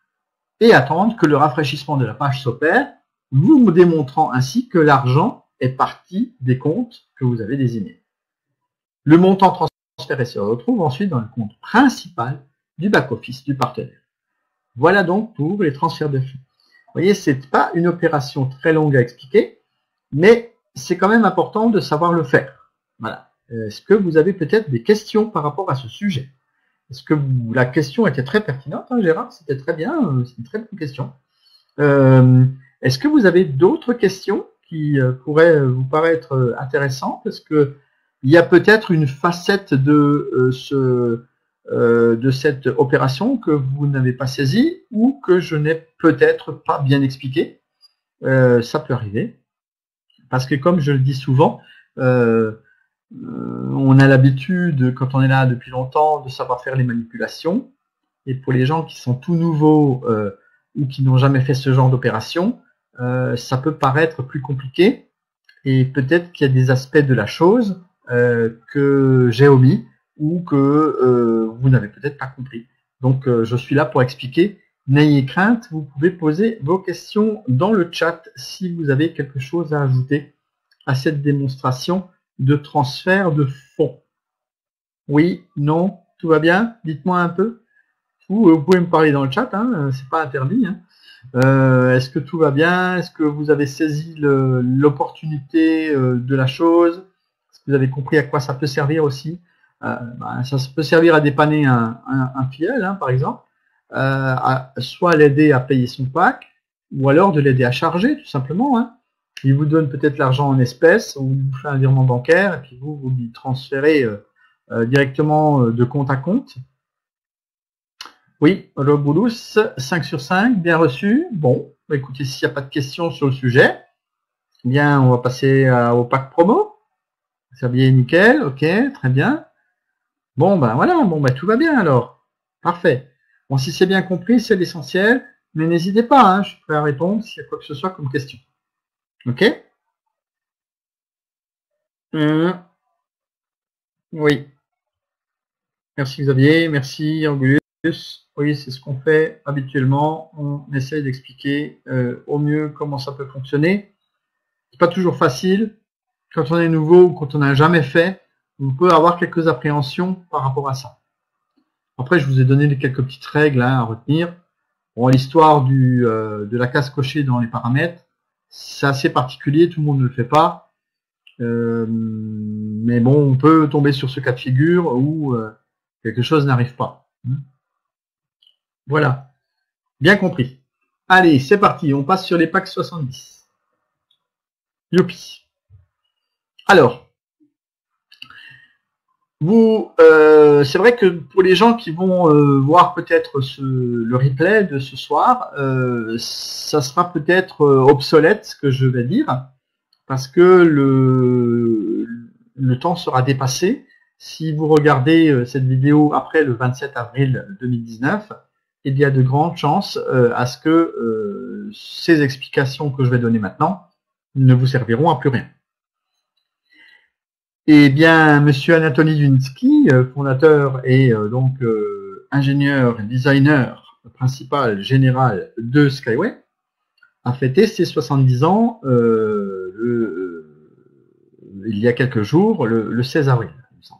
et attendre que le rafraîchissement de la page s'opère, vous démontrant ainsi que l'argent est parti des comptes que vous avez désignés. Le montant transféré se retrouve ensuite dans le compte principal du back-office du partenaire. Voilà donc pour les transferts de fonds. Vous voyez, ce n'est pas une opération très longue à expliquer, mais c'est quand même important de savoir le faire. Voilà. Est-ce que vous avez peut-être des questions par rapport à ce sujet? Est-ce que vous, la question était très pertinente, hein, Gérard? C'était très bien, c'est une très bonne question. Euh, Est-ce que vous avez d'autres questions qui euh, pourraient vous paraître euh, intéressantes? Est-ce que il y a peut-être une facette de euh, ce euh, de cette opération que vous n'avez pas saisie ou que je n'ai peut-être pas bien expliqué? euh, Ça peut arriver. Parce que comme je le dis souvent, euh, euh, on a l'habitude, quand on est là depuis longtemps, de savoir faire les manipulations. Et pour les gens qui sont tout nouveaux euh, ou qui n'ont jamais fait ce genre d'opération, euh, ça peut paraître plus compliqué. Et peut-être qu'il y a des aspects de la chose euh, que j'ai omis ou que euh, vous n'avez peut-être pas compris. Donc euh, je suis là pour expliquer. N'ayez crainte, vous pouvez poser vos questions dans le chat si vous avez quelque chose à ajouter à cette démonstration de transfert de fonds. Oui, non, tout va bien? Dites-moi un peu. Ou vous pouvez me parler dans le chat, hein, c'est pas interdit. Hein. Euh, Est-ce que tout va bien? Est-ce que vous avez saisi l'opportunité euh, de la chose? Est-ce que vous avez compris à quoi ça peut servir aussi? euh, bah, Ça peut servir à dépanner un, un, un filleul, hein, par exemple. à, soit l'aider à payer son pack, ou alors de l'aider à charger, tout simplement. Hein. Il vous donne peut-être l'argent en espèces, ou il vous fait un virement bancaire, et puis vous, vous lui transférez euh, euh, directement de compte à compte. Oui, Robulus, cinq sur cinq, bien reçu. Bon, écoutez, s'il n'y a pas de questions sur le sujet, eh bien, on va passer à, au pack promo. Ça bien nickel, ok, très bien. Bon, ben voilà, bon, ben tout va bien alors. Parfait. Bon, si c'est bien compris, c'est l'essentiel, mais n'hésitez pas, hein, je suis prêt à répondre s'il y a quoi que ce soit comme question. Ok? Hum. Oui. Merci Xavier, merci Angulus. Oui, c'est ce qu'on fait habituellement. On essaye d'expliquer euh, au mieux comment ça peut fonctionner. C'est pas toujours facile. Quand on est nouveau ou quand on n'a jamais fait, on peut avoir quelques appréhensions par rapport à ça. Après, je vous ai donné quelques petites règles hein, à retenir. Bon, l'histoire du euh, de la case cochée dans les paramètres, c'est assez particulier, tout le monde ne le fait pas. Euh, mais bon, on peut tomber sur ce cas de figure où euh, quelque chose n'arrive pas. Voilà, bien compris. Allez, c'est parti, on passe sur les packs soixante-dix. Youpi. Alors, vous, euh, c'est vrai que pour les gens qui vont euh, voir peut-être le replay de ce soir, euh, ça sera peut-être euh, obsolète ce que je vais dire, parce que le, le temps sera dépassé. Si vous regardez euh, cette vidéo après le vingt-sept avril deux mille dix-neuf, il y a de grandes chances euh, à ce que euh, ces explications que je vais donner maintenant ne vous serviront à plus rien. Eh bien, Monsieur Anatoly Dunsky, fondateur et euh, donc euh, ingénieur, designer principal général de Skyway, a fêté ses soixante-dix ans euh, le, il y a quelques jours, le, le seize avril. Il me semble.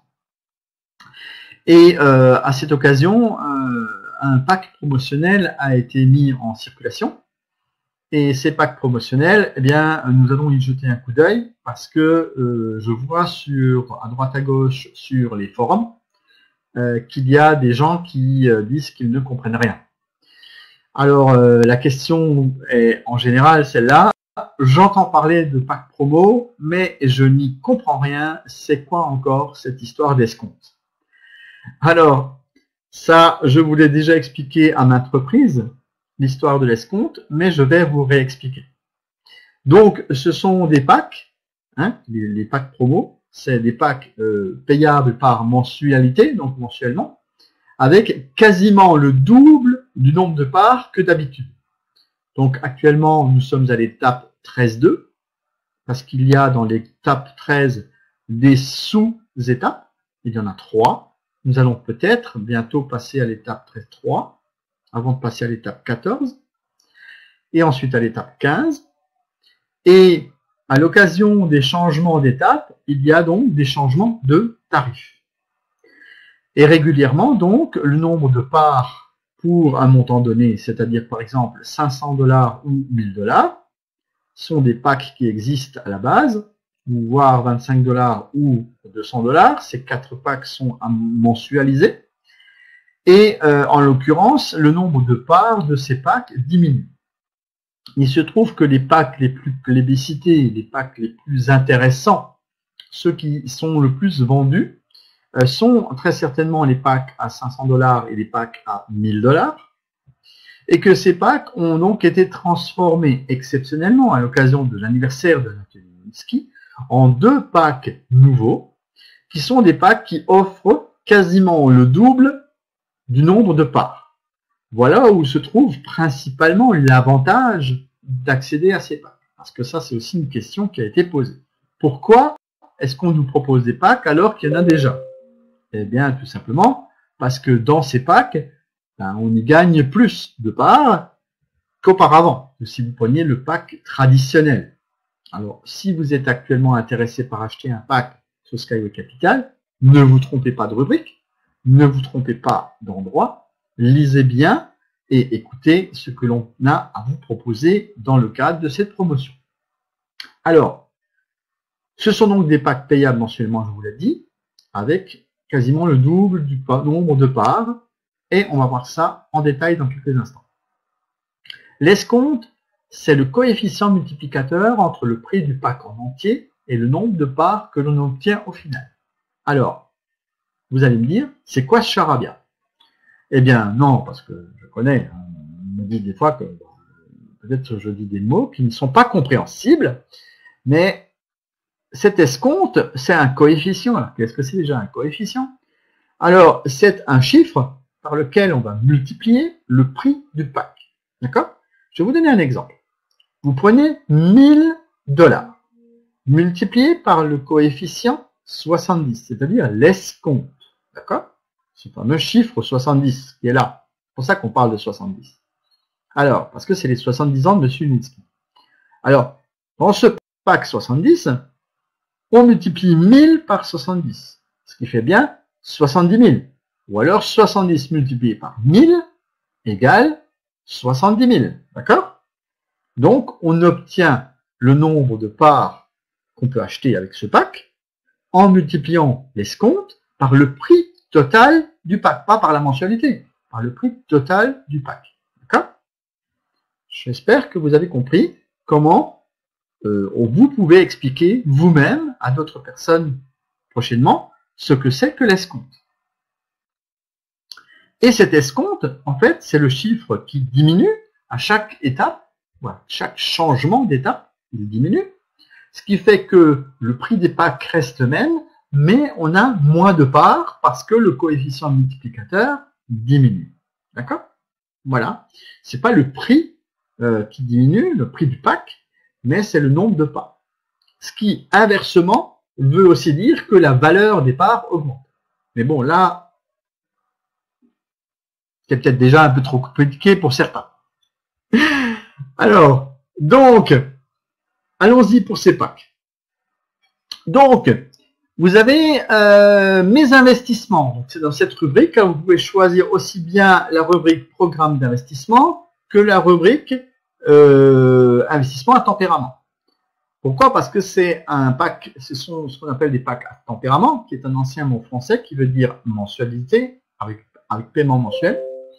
Et euh, à cette occasion, euh, un pack promotionnel a été mis en circulation. Et ces packs promotionnels, eh bien, nous allons y jeter un coup d'œil parce que euh, je vois sur à droite à gauche sur les forums euh, qu'il y a des gens qui euh, disent qu'ils ne comprennent rien. Alors euh, la question est en général celle-là. J'entends parler de packs promo, mais je n'y comprends rien. C'est quoi encore cette histoire d'escompte? Alors ça, je vous l'ai déjà expliqué à maintes reprises, l'histoire de l'escompte, mais je vais vous réexpliquer. Donc, ce sont des packs, hein, les, les packs promo, c'est des packs euh, payables par mensualité, donc mensuellement, avec quasiment le double du nombre de parts que d'habitude. Donc, actuellement, nous sommes à l'étape treize point deux, parce qu'il y a dans l'étape treize des sous-étapes, il y en a trois. Nous allons peut-être bientôt passer à l'étape treize point trois, avant de passer à l'étape quatorze, et ensuite à l'étape quinze. Et à l'occasion des changements d'étape, il y a donc des changements de tarifs. Et régulièrement, donc, le nombre de parts pour un montant donné, c'est-à-dire par exemple cinq cents dollars ou mille dollars, sont des packs qui existent à la base, voire vingt-cinq dollars ou deux cents dollars. Ces quatre packs sont à mensualiser. Et euh, en l'occurrence, le nombre de parts de ces packs diminue. Il se trouve que les packs les plus plébiscités, les packs les plus intéressants, ceux qui sont le plus vendus, euh, sont très certainement les packs à cinq cents dollars et les packs à mille dollars. Et que ces packs ont donc été transformés exceptionnellement à l'occasion de l'anniversaire de Anatoly Dunsky en deux packs nouveaux, qui sont des packs qui offrent quasiment le double du nombre de parts. Voilà où se trouve principalement l'avantage d'accéder à ces packs. Parce que ça, c'est aussi une question qui a été posée. Pourquoi est-ce qu'on nous propose des packs alors qu'il y en a déjà? Eh bien, tout simplement parce que dans ces packs, ben, on y gagne plus de parts qu'auparavant, que si vous preniez le pack traditionnel. Alors, si vous êtes actuellement intéressé par acheter un pack sur Skyway Capital, ne vous trompez pas de rubrique. Ne vous trompez pas d'endroit, lisez bien et écoutez ce que l'on a à vous proposer dans le cadre de cette promotion. Alors, ce sont donc des packs payables mensuellement, je vous l'ai dit, avec quasiment le double du nombre de parts et on va voir ça en détail dans quelques instants. L'escompte, c'est le coefficient multiplicateur entre le prix du pack en entier et le nombre de parts que l'on obtient au final. Alors, vous allez me dire, c'est quoi ce charabia? Eh bien, non, parce que je connais, on me dit des fois que peut-être je dis des mots qui ne sont pas compréhensibles, mais cet escompte, c'est un coefficient. Qu'est-ce que c'est déjà un coefficient? Alors, c'est un chiffre par lequel on va multiplier le prix du pack. D'accord? Je vais vous donner un exemple. Vous prenez mille dollars, multiplié par le coefficient soixante-dix, c'est-à-dire l'escompte. D'accord? Ce fameux chiffre soixante-dix qui est là. C'est pour ça qu'on parle de soixante-dix. Alors, parce que c'est les soixante-dix ans de M. Yunitsky. Alors, dans ce pack soixante-dix, on multiplie mille par soixante-dix, ce qui fait bien soixante-dix mille. Ou alors soixante-dix multiplié par mille égale soixante-dix mille. D'accord? Donc, on obtient le nombre de parts qu'on peut acheter avec ce pack en multipliant l'escompte par le prix total du pack, pas par la mensualité, par le prix total du pack. D'accord? J'espère que vous avez compris comment euh, vous pouvez expliquer vous-même à d'autres personnes prochainement ce que c'est que l'escompte. Et cet escompte, en fait, c'est le chiffre qui diminue à chaque étape, voilà, chaque changement d'étape, il diminue, ce qui fait que le prix des packs reste le même, mais on a moins de parts parce que le coefficient multiplicateur diminue. D'accord? Voilà. C'est pas le prix euh, qui diminue, le prix du pack, mais c'est le nombre de parts. Ce qui, inversement, veut aussi dire que la valeur des parts augmente. Mais bon, là, c'est peut-être déjà un peu trop compliqué pour certains. Alors, donc, allons-y pour ces packs. Donc, vous avez euh, mes investissements. Donc, c'est dans cette rubrique. Vous pouvez choisir aussi bien la rubrique programme d'investissement que la rubrique euh, investissement à tempérament. Pourquoi? Parce que c'est un pack, ce sont ce qu'on appelle des packs à tempérament, qui est un ancien mot français qui veut dire mensualité, avec, avec paiement mensuel.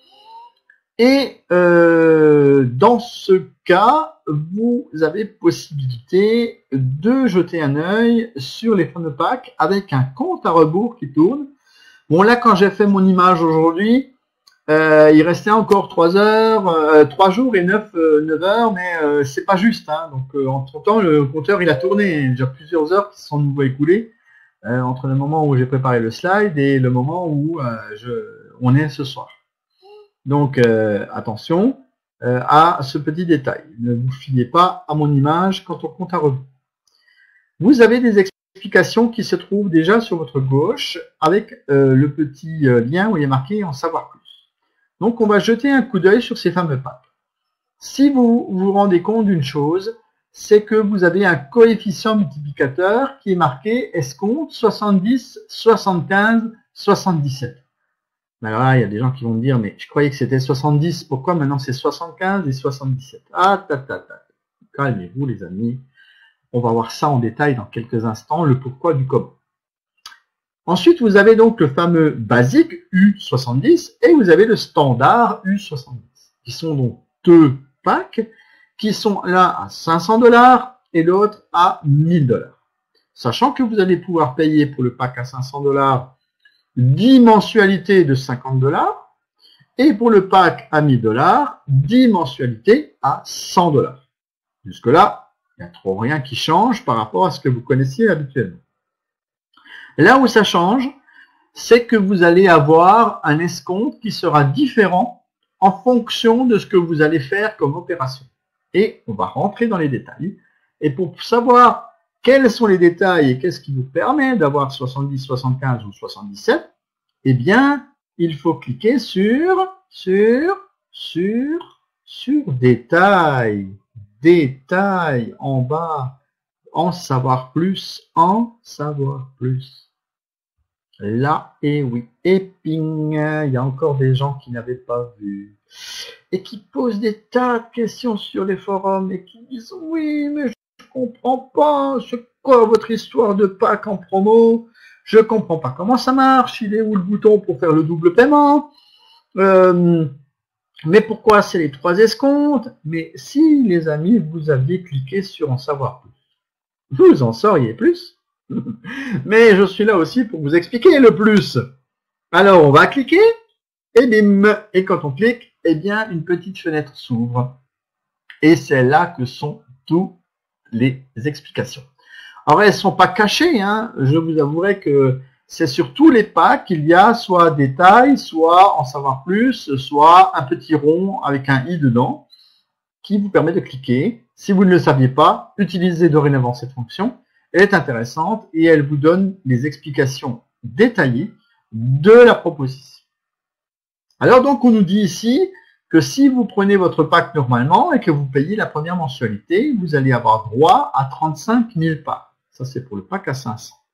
Et euh, dans ce cas, vous avez possibilité de jeter un œil sur les fameux packs avec un compte à rebours qui tourne. Bon, là, quand j'ai fait mon image aujourd'hui, euh, il restait encore trois heures, euh, trois jours et neuf, euh, neuf heures, mais euh, c'est pas juste. Hein. Donc, euh, entre temps, le compteur il a tourné. Il y a déjà plusieurs heures qui se sont de nouveau écoulées euh, entre le moment où j'ai préparé le slide et le moment où euh, je, on est ce soir. Donc, euh, attention euh, à ce petit détail. Ne vous fiez pas à mon image quand on compte à rebours. Vous avez des explications qui se trouvent déjà sur votre gauche avec euh, le petit euh, lien où il est marqué « En savoir plus ». Donc, on va jeter un coup d'œil sur ces fameux packs. Si vous vous rendez compte d'une chose, c'est que vous avez un coefficient multiplicateur qui est marqué escompte soixante-dix, soixante-quinze, soixante-dix-sept. Alors là, il y a des gens qui vont me dire, mais je croyais que c'était soixante-dix, pourquoi maintenant c'est soixante-quinze et soixante-dix-sept? Ah, ta, ta, ta. Calmez-vous les amis, on va voir ça en détail dans quelques instants, le pourquoi du comment. Ensuite, vous avez donc le fameux basique U soixante-dix et vous avez le standard U soixante-dix, qui sont donc deux packs qui sont l'un à cinq cents dollars et l'autre à mille dollars. Sachant que vous allez pouvoir payer pour le pack à cinq cents dollars dix mensualités de cinquante dollars et pour le pack à mille dollars, dix mensualités à cent dollars. Jusque-là, il n'y a trop rien qui change par rapport à ce que vous connaissiez habituellement. Là où ça change, c'est que vous allez avoir un escompte qui sera différent en fonction de ce que vous allez faire comme opération. Et on va rentrer dans les détails. Et pour savoir quels sont les détails et qu'est-ce qui vous permet d'avoir soixante-dix, soixante-quinze ou soixante-dix-sept, eh bien, il faut cliquer sur, sur, sur, sur détails, détails en bas, en savoir plus, en savoir plus. Là, et oui, et ping, il y a encore des gens qui n'avaient pas vu et qui posent des tas de questions sur les forums et qui disent oui, mais je comprends pas, c'est quoi votre histoire de pack en promo? Je comprends pas comment ça marche, il est où le bouton pour faire le double paiement? Euh, mais pourquoi c'est les trois escomptes? Mais si, les amis, vous aviez cliqué sur en savoir plus, vous en sauriez plus. Mais je suis là aussi pour vous expliquer le plus. Alors, on va cliquer, et bim. Et quand on clique, eh bien, une petite fenêtre s'ouvre. Et c'est là que sont toutes les explications. Alors, elles ne sont pas cachées, hein. Je vous avouerai que c'est sur tous les packs qu'il y a soit détail, soit en savoir plus, soit un petit rond avec un i dedans qui vous permet de cliquer. Si vous ne le saviez pas, utilisez dorénavant cette fonction. Elle est intéressante et elle vous donne des explications détaillées de la proposition. Alors donc, on nous dit ici que si vous prenez votre pack normalement et que vous payez la première mensualité, vous allez avoir droit à trente-cinq mille parts. Ça, c'est pour le pack à cinq cents.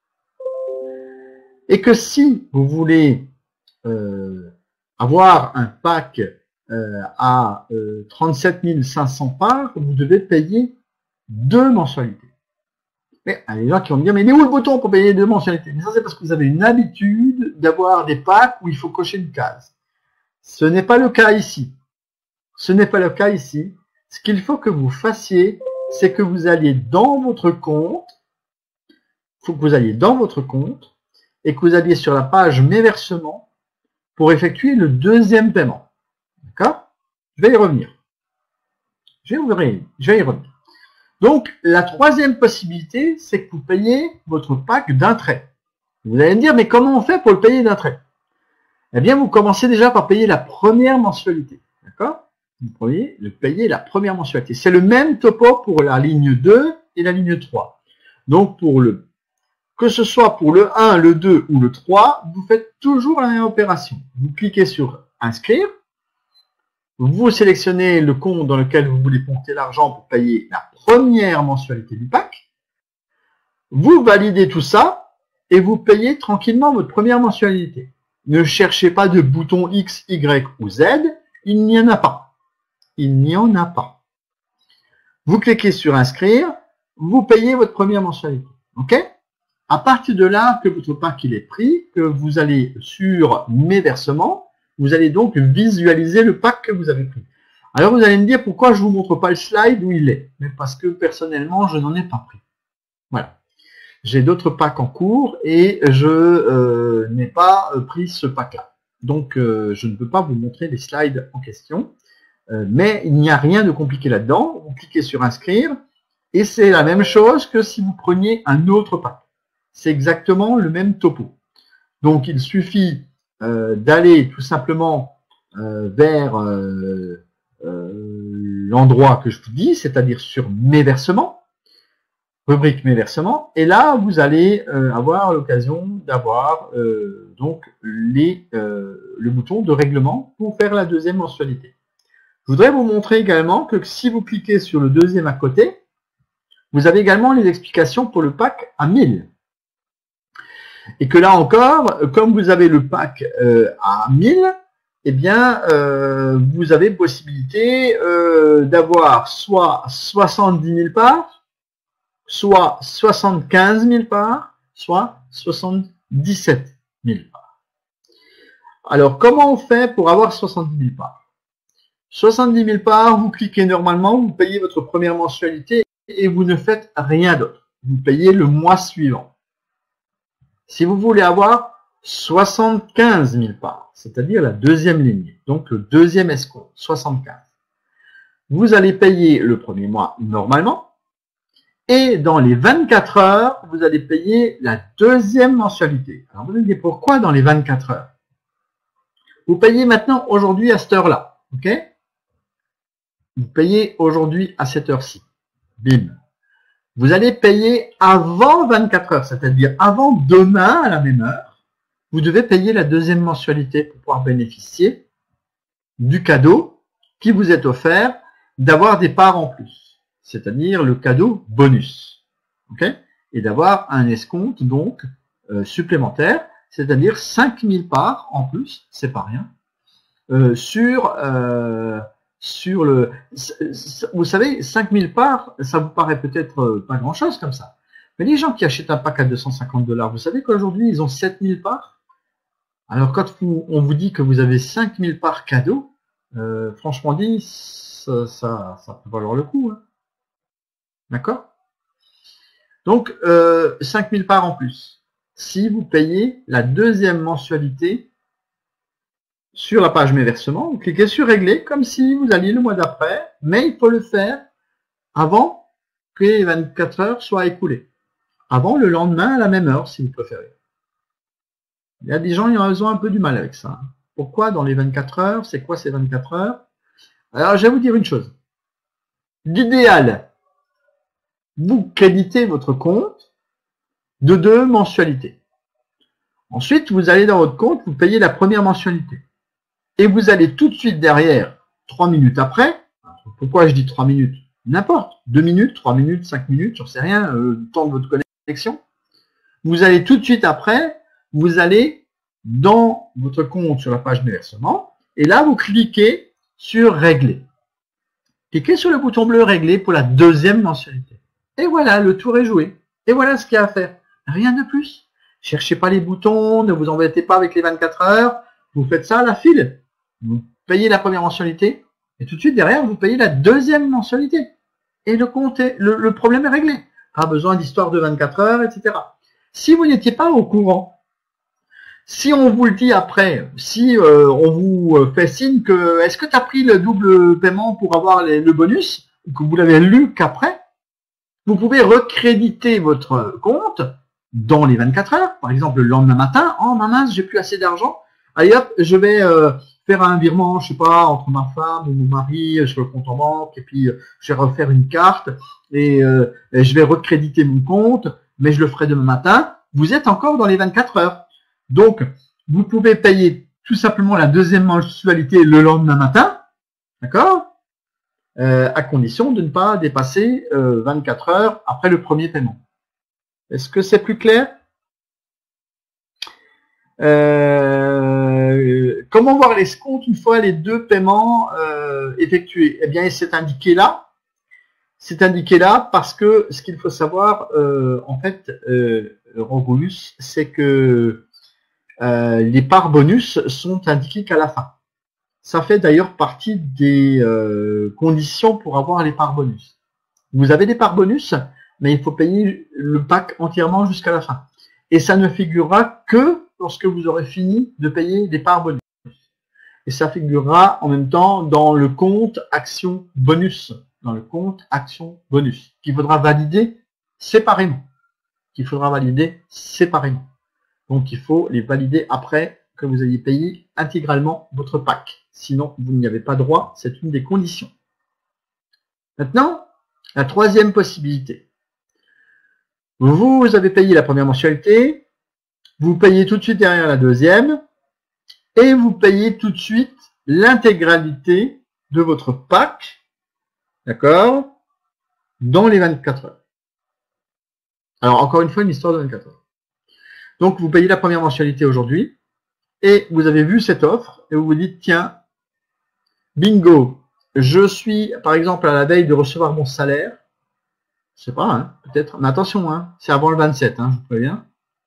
Et que si vous voulez euh, avoir un pack euh, à euh, trente-sept mille cinq cents parts, vous devez payer deux mensualités. Mais il y a des gens qui vont me dire, mais il est où le bouton pour payer deux mensualités? Mais ça, c'est parce que vous avez une habitude d'avoir des packs où il faut cocher une case. Ce n'est pas le cas ici. Ce n'est pas le cas ici. Ce qu'il faut que vous fassiez, c'est que vous alliez dans votre compte, il faut que vous alliez dans votre compte et que vous alliez sur la page Mes versements pour effectuer le deuxième paiement. D'accord? Je vais y revenir. Je vais, je vais y revenir. Donc, la troisième possibilité, c'est que vous payez votre pack d'un trait. Vous allez me dire, mais comment on fait pour le payer d'un trait? Eh bien, vous commencez déjà par payer la première mensualité. D'accord? Vous prenez le payer la première mensualité. C'est le même topo pour la ligne deux et la ligne trois. Donc, pour le, que ce soit pour le un, le deux ou le trois, vous faites toujours la même opération. Vous cliquez sur inscrire. Vous sélectionnez le compte dans lequel vous voulez compter l'argent pour payer la première mensualité du pack. Vous validez tout ça et vous payez tranquillement votre première mensualité. Ne cherchez pas de bouton X, Y ou Z. Il n'y en a pas. Il n'y en a pas. Vous cliquez sur inscrire. Vous payez votre première mensualité. OK? À partir de là que votre pack il est pris, que vous allez sur Mes versements, vous allez donc visualiser le pack que vous avez pris. Alors vous allez me dire pourquoi je ne vous montre pas le slide où il est. Mais parce que personnellement, je n'en ai pas pris. Voilà. J'ai d'autres packs en cours et je euh, n'ai pas pris ce pack-là. Donc euh, je ne peux pas vous montrer les slides en question. Euh, mais il n'y a rien de compliqué là-dedans. Vous cliquez sur inscrire et c'est la même chose que si vous preniez un autre pack. C'est exactement le même topo. Donc il suffit Euh, d'aller tout simplement euh, vers euh, euh, l'endroit que je vous dis, c'est-à-dire sur Mes versements, rubrique Mes versements, et là vous allez euh, avoir l'occasion d'avoir euh, donc les, euh, le bouton de règlement pour faire la deuxième mensualité. Je voudrais vous montrer également que si vous cliquez sur le deuxième à côté, vous avez également les explications pour le pack à mille. Et que là encore, comme vous avez le pack euh, à mille, eh bien, euh, vous avez possibilité euh, d'avoir soit soixante-dix mille parts, soit soixante-quinze mille parts, soit soixante-dix-sept mille parts. Alors, comment on fait pour avoir soixante-dix mille parts? soixante-dix mille parts, vous cliquez normalement, vous payez votre première mensualité et vous ne faites rien d'autre. Vous payez le mois suivant. Si vous voulez avoir soixante-quinze mille parts, c'est-à-dire la deuxième ligne, donc le deuxième escompte, soixante-quinze, vous allez payer le premier mois normalement, et dans les vingt-quatre heures, vous allez payer la deuxième mensualité. Alors vous allez me dire pourquoi dans les vingt-quatre heures? Vous payez maintenant aujourd'hui à cette heure-là, ok? Vous payez aujourd'hui à cette heure-ci. Bim. Vous allez payer avant vingt-quatre heures, c'est-à-dire avant demain à la même heure. Vous devez payer la deuxième mensualité pour pouvoir bénéficier du cadeau qui vous est offert d'avoir des parts en plus, c'est-à-dire le cadeau bonus, okay, et d'avoir un escompte donc euh, supplémentaire, c'est-à-dire cinq mille parts en plus, c'est pas rien, euh, sur euh, sur le, vous savez, cinq mille parts, ça vous paraît peut-être pas grand-chose comme ça. Mais les gens qui achètent un pack à deux cent cinquante dollars, vous savez qu'aujourd'hui, ils ont sept mille parts. Alors quand vous, on vous dit que vous avez cinq mille parts cadeaux, euh, franchement dit, ça, ça, ça peut valoir le coup. Hein. D'accord? Donc, euh, cinq mille parts en plus. Si vous payez la deuxième mensualité sur la page Mes versements, vous cliquez sur Régler, comme si vous alliez le mois d'après, mais il faut le faire avant que les vingt-quatre heures soient écoulées. Avant le lendemain à la même heure, si vous préférez. Il y a des gens qui ont un peu du mal avec ça. Pourquoi dans les vingt-quatre heures? C'est quoi ces vingt-quatre heures? Alors, je vais vous dire une chose. L'idéal, vous créditez votre compte de deux mensualités. Ensuite, vous allez dans votre compte, vous payez la première mensualité. Et vous allez tout de suite derrière, trois minutes après. Pourquoi je dis trois minutes? N'importe. deux minutes, trois minutes, cinq minutes, j'en sais rien, euh, le temps de votre connexion. Vous allez tout de suite après, vous allez dans votre compte sur la page Mes versements. Et là, vous cliquez sur Régler. Cliquez sur le bouton bleu Régler pour la deuxième mensualité. Et voilà, le tour est joué. Et voilà ce qu'il y a à faire. Rien de plus. Cherchez pas les boutons, ne vous embêtez pas avec les vingt-quatre heures. Vous faites ça à la file. Vous payez la première mensualité et tout de suite derrière, vous payez la deuxième mensualité. Et le compte est, le, le problème est réglé. Pas besoin d'histoire de vingt-quatre heures, et cetera. Si vous n'étiez pas au courant, si on vous le dit après, si euh, on vous fait signe que est-ce que tu as pris le double paiement pour avoir les, le bonus, ou que vous l'avez lu qu'après, vous pouvez recréditer votre compte dans les vingt-quatre heures. Par exemple, le lendemain matin, oh ma mince, j'ai plus assez d'argent. Allez hop, je vais euh, faire un virement, je sais pas, entre ma femme ou mon mari sur le compte en banque, et puis euh, je vais refaire une carte et, euh, et je vais recréditer mon compte, mais je le ferai demain matin. Vous êtes encore dans les vingt-quatre heures. Donc, vous pouvez payer tout simplement la deuxième mensualité le lendemain matin, d'accord, euh, à condition de ne pas dépasser euh, vingt-quatre heures après le premier paiement. Est-ce que c'est plus clair? euh, Comment voir les escomptes une fois les deux paiements euh, effectués? Eh bien, c'est indiqué là. C'est indiqué là parce que ce qu'il faut savoir, euh, en fait, euh, Eurobonus, c'est que euh, les parts bonus sont indiquées qu'à la fin. Ça fait d'ailleurs partie des euh, conditions pour avoir les parts bonus. Vous avez des parts bonus, mais il faut payer le pack entièrement jusqu'à la fin. Et ça ne figurera que lorsque vous aurez fini de payer les parts bonus. Et ça figurera en même temps dans le compte action bonus. Dans le compte action bonus, qu'il faudra valider séparément. Qu'il faudra valider séparément. Donc il faut les valider après que vous ayez payé intégralement votre pack. Sinon, vous n'y avez pas droit. C'est une des conditions. Maintenant, la troisième possibilité. Vous avez payé la première mensualité, vous payez tout de suite derrière la deuxième, et vous payez tout de suite l'intégralité de votre pack, d'accord, dans les vingt-quatre heures. Alors, encore une fois, une histoire de vingt-quatre heures. Donc, vous payez la première mensualité aujourd'hui, et vous avez vu cette offre, et vous vous dites, tiens, bingo, je suis, par exemple, à la veille de recevoir mon salaire. Je sais pas, hein, peut-être. Mais attention, hein, c'est avant le vingt-sept, hein, je vous préviens.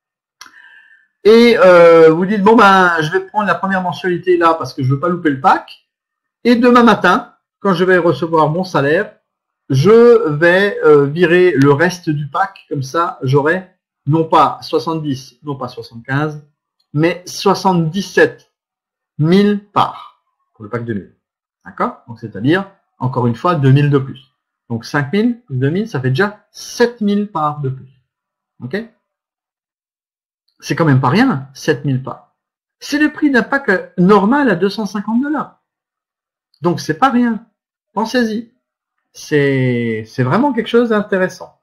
Et euh, vous dites, bon, ben, je vais prendre la première mensualité là parce que je veux pas louper le pack. Et demain matin, quand je vais recevoir mon salaire, je vais euh, virer le reste du pack. Comme ça, j'aurai non pas soixante-dix, non pas soixante-quinze, mais soixante-dix-sept mille parts pour le pack de mille. D'accord? Donc, c'est-à-dire, encore une fois, deux mille de plus. Donc, cinq mille plus deux mille, ça fait déjà sept mille parts de plus. Ok? C'est quand même pas rien, sept mille parts. C'est le prix d'un pack normal à deux cent cinquante dollars. Donc, c'est pas rien. Pensez-y. C'est, c'est vraiment quelque chose d'intéressant.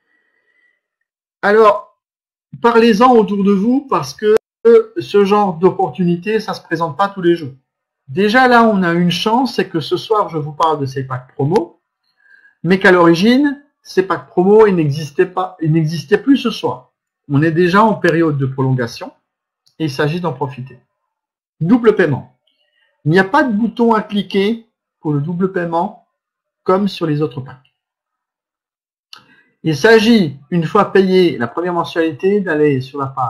Alors, parlez-en autour de vous parce que ce genre d'opportunité, ça se présente pas tous les jours. Déjà là, on a une chance, c'est que ce soir, je vous parle de ces packs promo, mais qu'à l'origine, ces packs promo, ils n'existaient pas, ils n'existaient plus ce soir. On est déjà en période de prolongation et il s'agit d'en profiter. Double paiement. Il n'y a pas de bouton à cliquer pour le double paiement comme sur les autres packs. Il s'agit, une fois payé la première mensualité, d'aller sur la page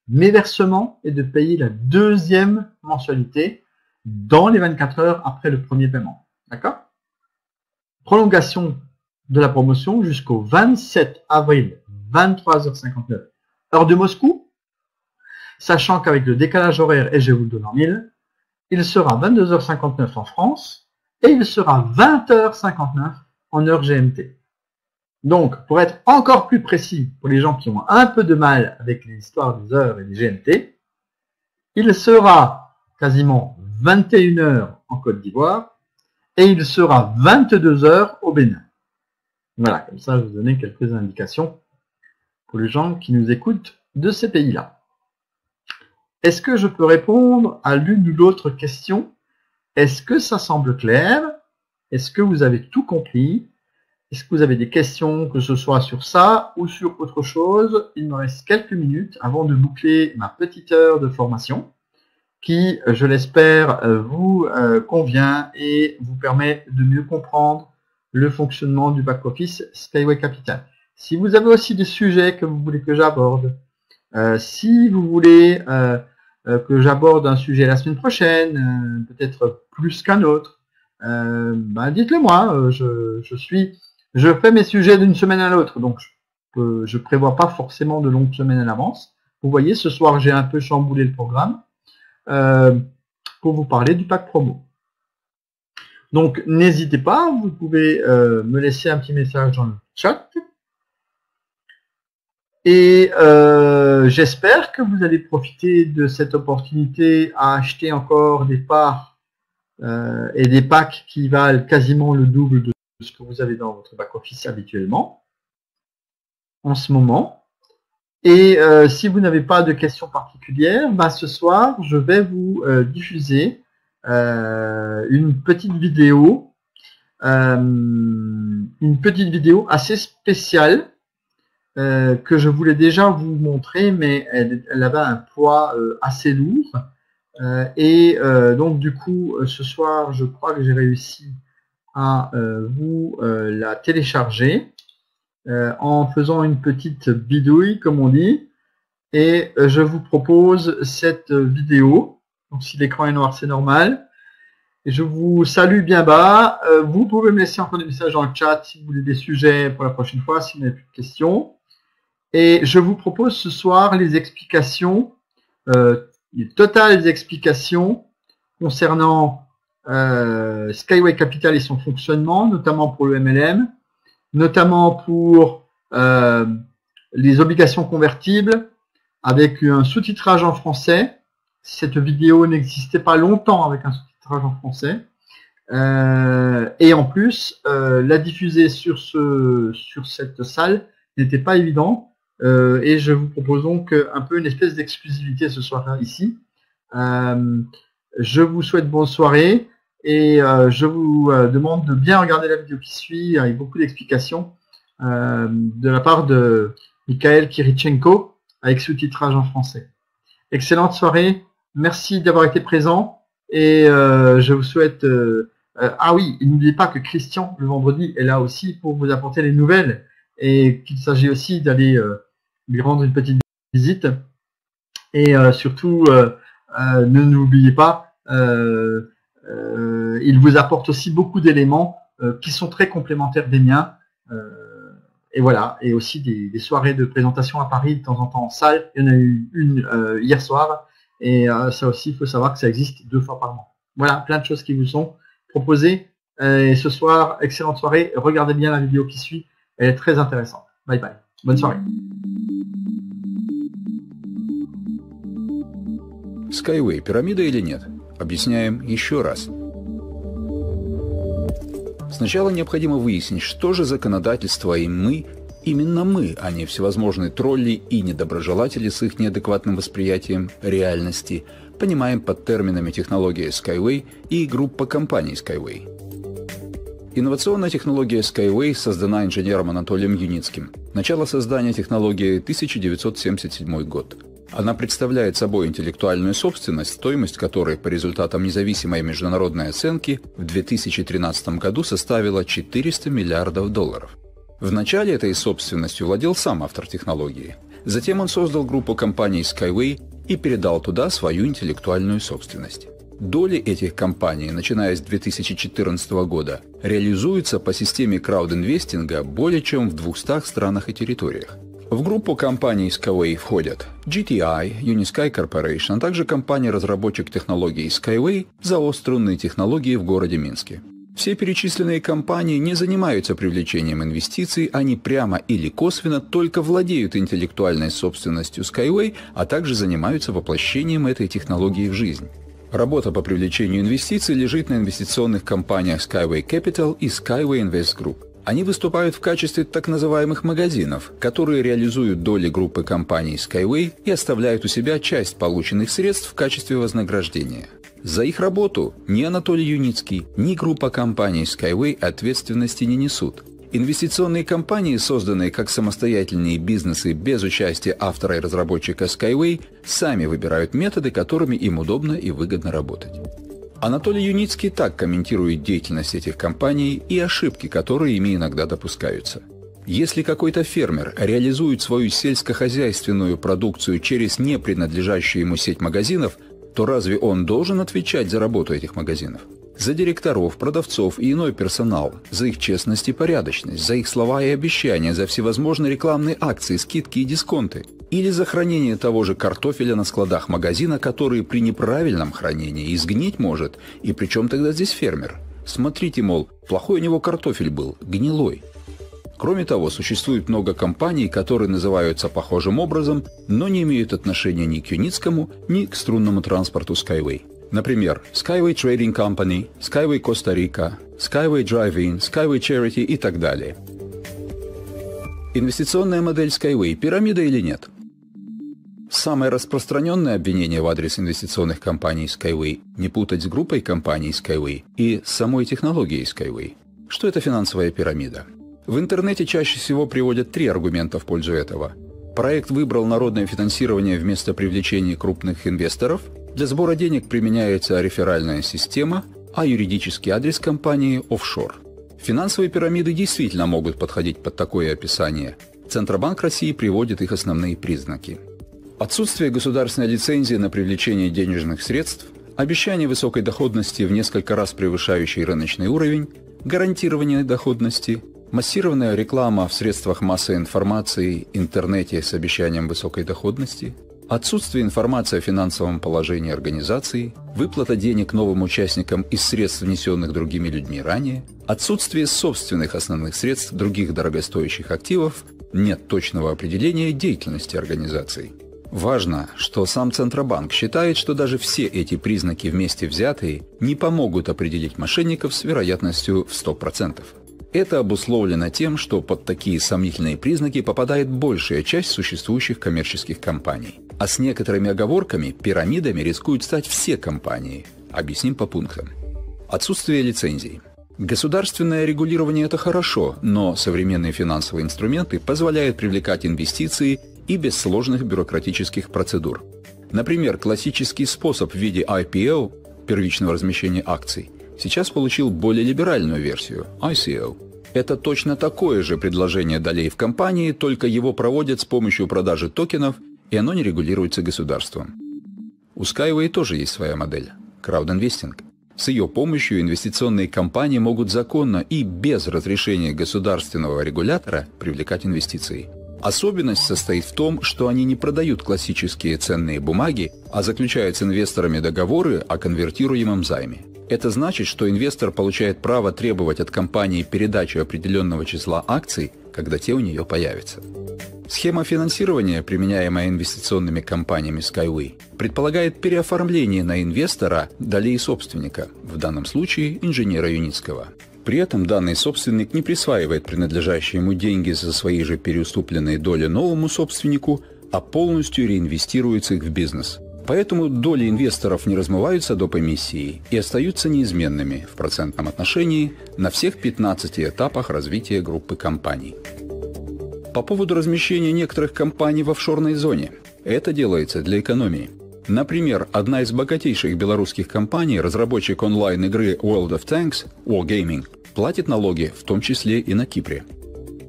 mes versements et de payer la deuxième mensualité dans les vingt-quatre heures après le premier paiement. D'accord? Prolongation de la promotion jusqu'au vingt-sept avril, vingt-trois heures cinquante-neuf, heure de Moscou, sachant qu'avec le décalage horaire, et je vous le donne en mille, il sera vingt-deux heures cinquante-neuf en France et il sera vingt heures cinquante-neuf en heure G M T. Donc, pour être encore plus précis, pour les gens qui ont un peu de mal avec les histoires des heures et des G M T, il sera quasiment vingt et une heures en Côte d'Ivoire et il sera vingt-deux heures au Bénin. Voilà, comme ça je vous donne quelques indications pour les gens qui nous écoutent de ces pays-là. Est-ce que je peux répondre à l'une ou l'autre question? Est-ce que ça semble clair? Est-ce que vous avez tout compris? Est-ce que vous avez des questions, que ce soit sur ça ou sur autre chose? Il me reste quelques minutes avant de boucler ma petite heure de formation qui, je l'espère, vous convient et vous permet de mieux comprendre le fonctionnement du back-office Skyway Capital. Si vous avez aussi des sujets que vous voulez que j'aborde, euh, si vous voulez euh, euh, que j'aborde un sujet la semaine prochaine, euh, peut-être plus qu'un autre, euh, ben dites-le moi. Euh, je, je suis, je fais mes sujets d'une semaine à l'autre, donc je, je prévois pas forcément de longues semaines à l'avance. Vous voyez, ce soir j'ai un peu chamboulé le programme euh, pour vous parler du pack promo. Donc n'hésitez pas, vous pouvez euh, me laisser un petit message dans le chat. Et euh, j'espère que vous allez profiter de cette opportunité à acheter encore des parts euh, et des packs qui valent quasiment le double de ce que vous avez dans votre back-office habituellement en ce moment. Et euh, si vous n'avez pas de questions particulières, bah, ce soir, je vais vous euh, diffuser euh, une petite vidéo, euh, une petite vidéo assez spéciale Euh, que je voulais déjà vous montrer, mais elle, elle avait un poids euh, assez lourd. Euh, et euh, donc du coup, euh, ce soir, je crois que j'ai réussi à euh, vous euh, la télécharger euh, en faisant une petite bidouille, comme on dit. Et euh, je vous propose cette vidéo. Donc si l'écran est noir, c'est normal. Et je vous salue bien bas. Euh, vous pouvez me laisser encore des messages dans le chat si vous voulez des sujets pour la prochaine fois, si vous n'avez plus de questions. Et je vous propose ce soir les explications, euh, totales explications concernant euh, Skyway Capital et son fonctionnement, notamment pour le M L M, notamment pour euh, les obligations convertibles, avec un sous-titrage en français. Cette vidéo n'existait pas longtemps avec un sous-titrage en français. Euh, et en plus, euh, la diffuser sur, ce, sur cette salle n'était pas évident. Euh, et je vous propose donc un peu une espèce d'exclusivité ce soir ici. Euh, je vous souhaite bonne soirée et euh, je vous euh, demande de bien regarder la vidéo qui suit avec beaucoup d'explications euh, de la part de Mikhail Kirichenko avec sous-titrage en français. Excellente soirée, merci d'avoir été présent et euh, je vous souhaite... Euh, euh, ah oui, n'oubliez pas que Christian, le vendredi, est là aussi pour vous apporter les nouvelles et qu'il s'agit aussi d'aller... Euh, lui rendre une petite visite et euh, surtout euh, euh, ne n'oubliez pas euh, euh, il vous apporte aussi beaucoup d'éléments euh, qui sont très complémentaires des miens euh, et voilà, et aussi des, des soirées de présentation à Paris de temps en temps en salle. Il y en a eu une euh, hier soir et euh, ça aussi il faut savoir que ça existe deux fois par mois. Voilà, plein de choses qui vous sont proposées euh, et ce soir, excellente soirée, regardez bien la vidéo qui suit, elle est très intéressante. Bye bye, bonne soirée. Skyway – пирамида или нет? Объясняем еще раз. Сначала необходимо выяснить, что же законодательство и мы, именно мы, а не всевозможные тролли и недоброжелатели с их неадекватным восприятием реальности, понимаем под терминами технология Skyway и группа компаний Skyway. Инновационная технология Skyway создана инженером Анатолием Юницким. Начало создания технологии – тысяча девятьсот семьдесят седьмой год. Она представляет собой интеллектуальную собственность, стоимость которой по результатам независимой международной оценки в две тысячи тринадцатом году составила четыреста миллиардов долларов. Вначале этой собственностью владел сам автор технологии. Затем он создал группу компаний Skyway и передал туда свою интеллектуальную собственность. Доли этих компаний, начиная с две тысячи четырнадцатого года, реализуются по системе краудинвестинга более чем в двухстах странах и территориях. В группу компаний Skyway входят джи ти ай, Unisky Corporation, а также компания-разработчик технологий Skyway заостренные технологии в городе Минске. Все перечисленные компании не занимаются привлечением инвестиций, они прямо или косвенно только владеют интеллектуальной собственностью Skyway, а также занимаются воплощением этой технологии в жизнь. Работа по привлечению инвестиций лежит на инвестиционных компаниях Skyway Capital и Skyway Invest Group. Они выступают в качестве так называемых магазинов, которые реализуют доли группы компаний Skyway и оставляют у себя часть полученных средств в качестве вознаграждения. За их работу ни Анатолий Юницкий, ни группа компаний Skyway ответственности не несут. Инвестиционные компании, созданные как самостоятельные бизнесы без участия автора и разработчика Skyway, сами выбирают методы, которыми им удобно и выгодно работать. Анатолий Юницкий так комментирует деятельность этих компаний и ошибки, которые ими иногда допускаются. Если какой-то фермер реализует свою сельскохозяйственную продукцию через не принадлежащую ему сеть магазинов, то разве он должен отвечать за работу этих магазинов? За директоров, продавцов и иной персонал, за их честность и порядочность, за их слова и обещания, за всевозможные рекламные акции, скидки и дисконты. Или за хранение того же картофеля на складах магазина, который при неправильном хранении изгнить может. И при чем тогда здесь фермер? Смотрите, мол, плохой у него картофель был, гнилой. Кроме того, существует много компаний, которые называются похожим образом, но не имеют отношения ни к Юницкому, ни к струнному транспорту Skyway. Например, Skyway Trading Company, Skyway Costa Rica, Skyway Drive-In, Skyway Charity и так далее. Инвестиционная модель Skyway – пирамида или нет? Самое распространенное обвинение в адрес инвестиционных компаний Skyway – не путать с группой компаний Skyway и с самой технологией Skyway. Что это финансовая пирамида? В интернете чаще всего приводят три аргумента в пользу этого. Проект выбрал народное финансирование вместо привлечения крупных инвесторов, для сбора денег применяется реферальная система, а юридический адрес компании – офшор. Финансовые пирамиды действительно могут подходить под такое описание. Центробанк России приводит их основные признаки. Отсутствие государственной лицензии на привлечение денежных средств, обещание высокой доходности в несколько раз превышающий рыночный уровень, гарантирование доходности, массированная реклама в средствах массовой информации, интернете с обещанием высокой доходности, отсутствие информации о финансовом положении организации, выплата денег новым участникам из средств, внесенных другими людьми ранее, отсутствие собственных основных средств других дорогостоящих активов, нет точного определения деятельности организации. Важно, что сам Центробанк считает, что даже все эти признаки вместе взятые не помогут определить мошенников с вероятностью в сто процентов. Это обусловлено тем, что под такие сомнительные признаки попадает большая часть существующих коммерческих компаний. А с некоторыми оговорками пирамидами рискуют стать все компании. Объясним по пунктам. Отсутствие лицензий. Государственное регулирование – это хорошо, но современные финансовые инструменты позволяют привлекать инвестиции и без сложных бюрократических процедур. Например, классический способ в виде ай пи о – первичного размещения акций – сейчас получил более либеральную версию – ай си о. Это точно такое же предложение долей в компании, только его проводят с помощью продажи токенов, и оно не регулируется государством. У Skyway тоже есть своя модель – краудинвестинг. С ее помощью инвестиционные компании могут законно и без разрешения государственного регулятора привлекать инвестиции. Особенность состоит в том, что они не продают классические ценные бумаги, а заключают с инвесторами договоры о конвертируемом займе. Это значит, что инвестор получает право требовать от компании передачи определенного числа акций, когда те у нее появятся. Схема финансирования, применяемая инвестиционными компаниями Skyway, предполагает переоформление на инвестора долей собственника, в данном случае инженера Юницкого. При этом данный собственник не присваивает принадлежащие ему деньги за свои же переуступленные доли новому собственнику, а полностью реинвестирует их в бизнес. Поэтому доли инвесторов не размываются доп. Эмиссии и остаются неизменными в процентном отношении на всех пятнадцати этапах развития группы компаний. По поводу размещения некоторых компаний в офшорной зоне. Это делается для экономии. Например, одна из богатейших белорусских компаний, разработчик онлайн-игры World of Tanks, Wargaming, платит налоги, в том числе и на Кипре.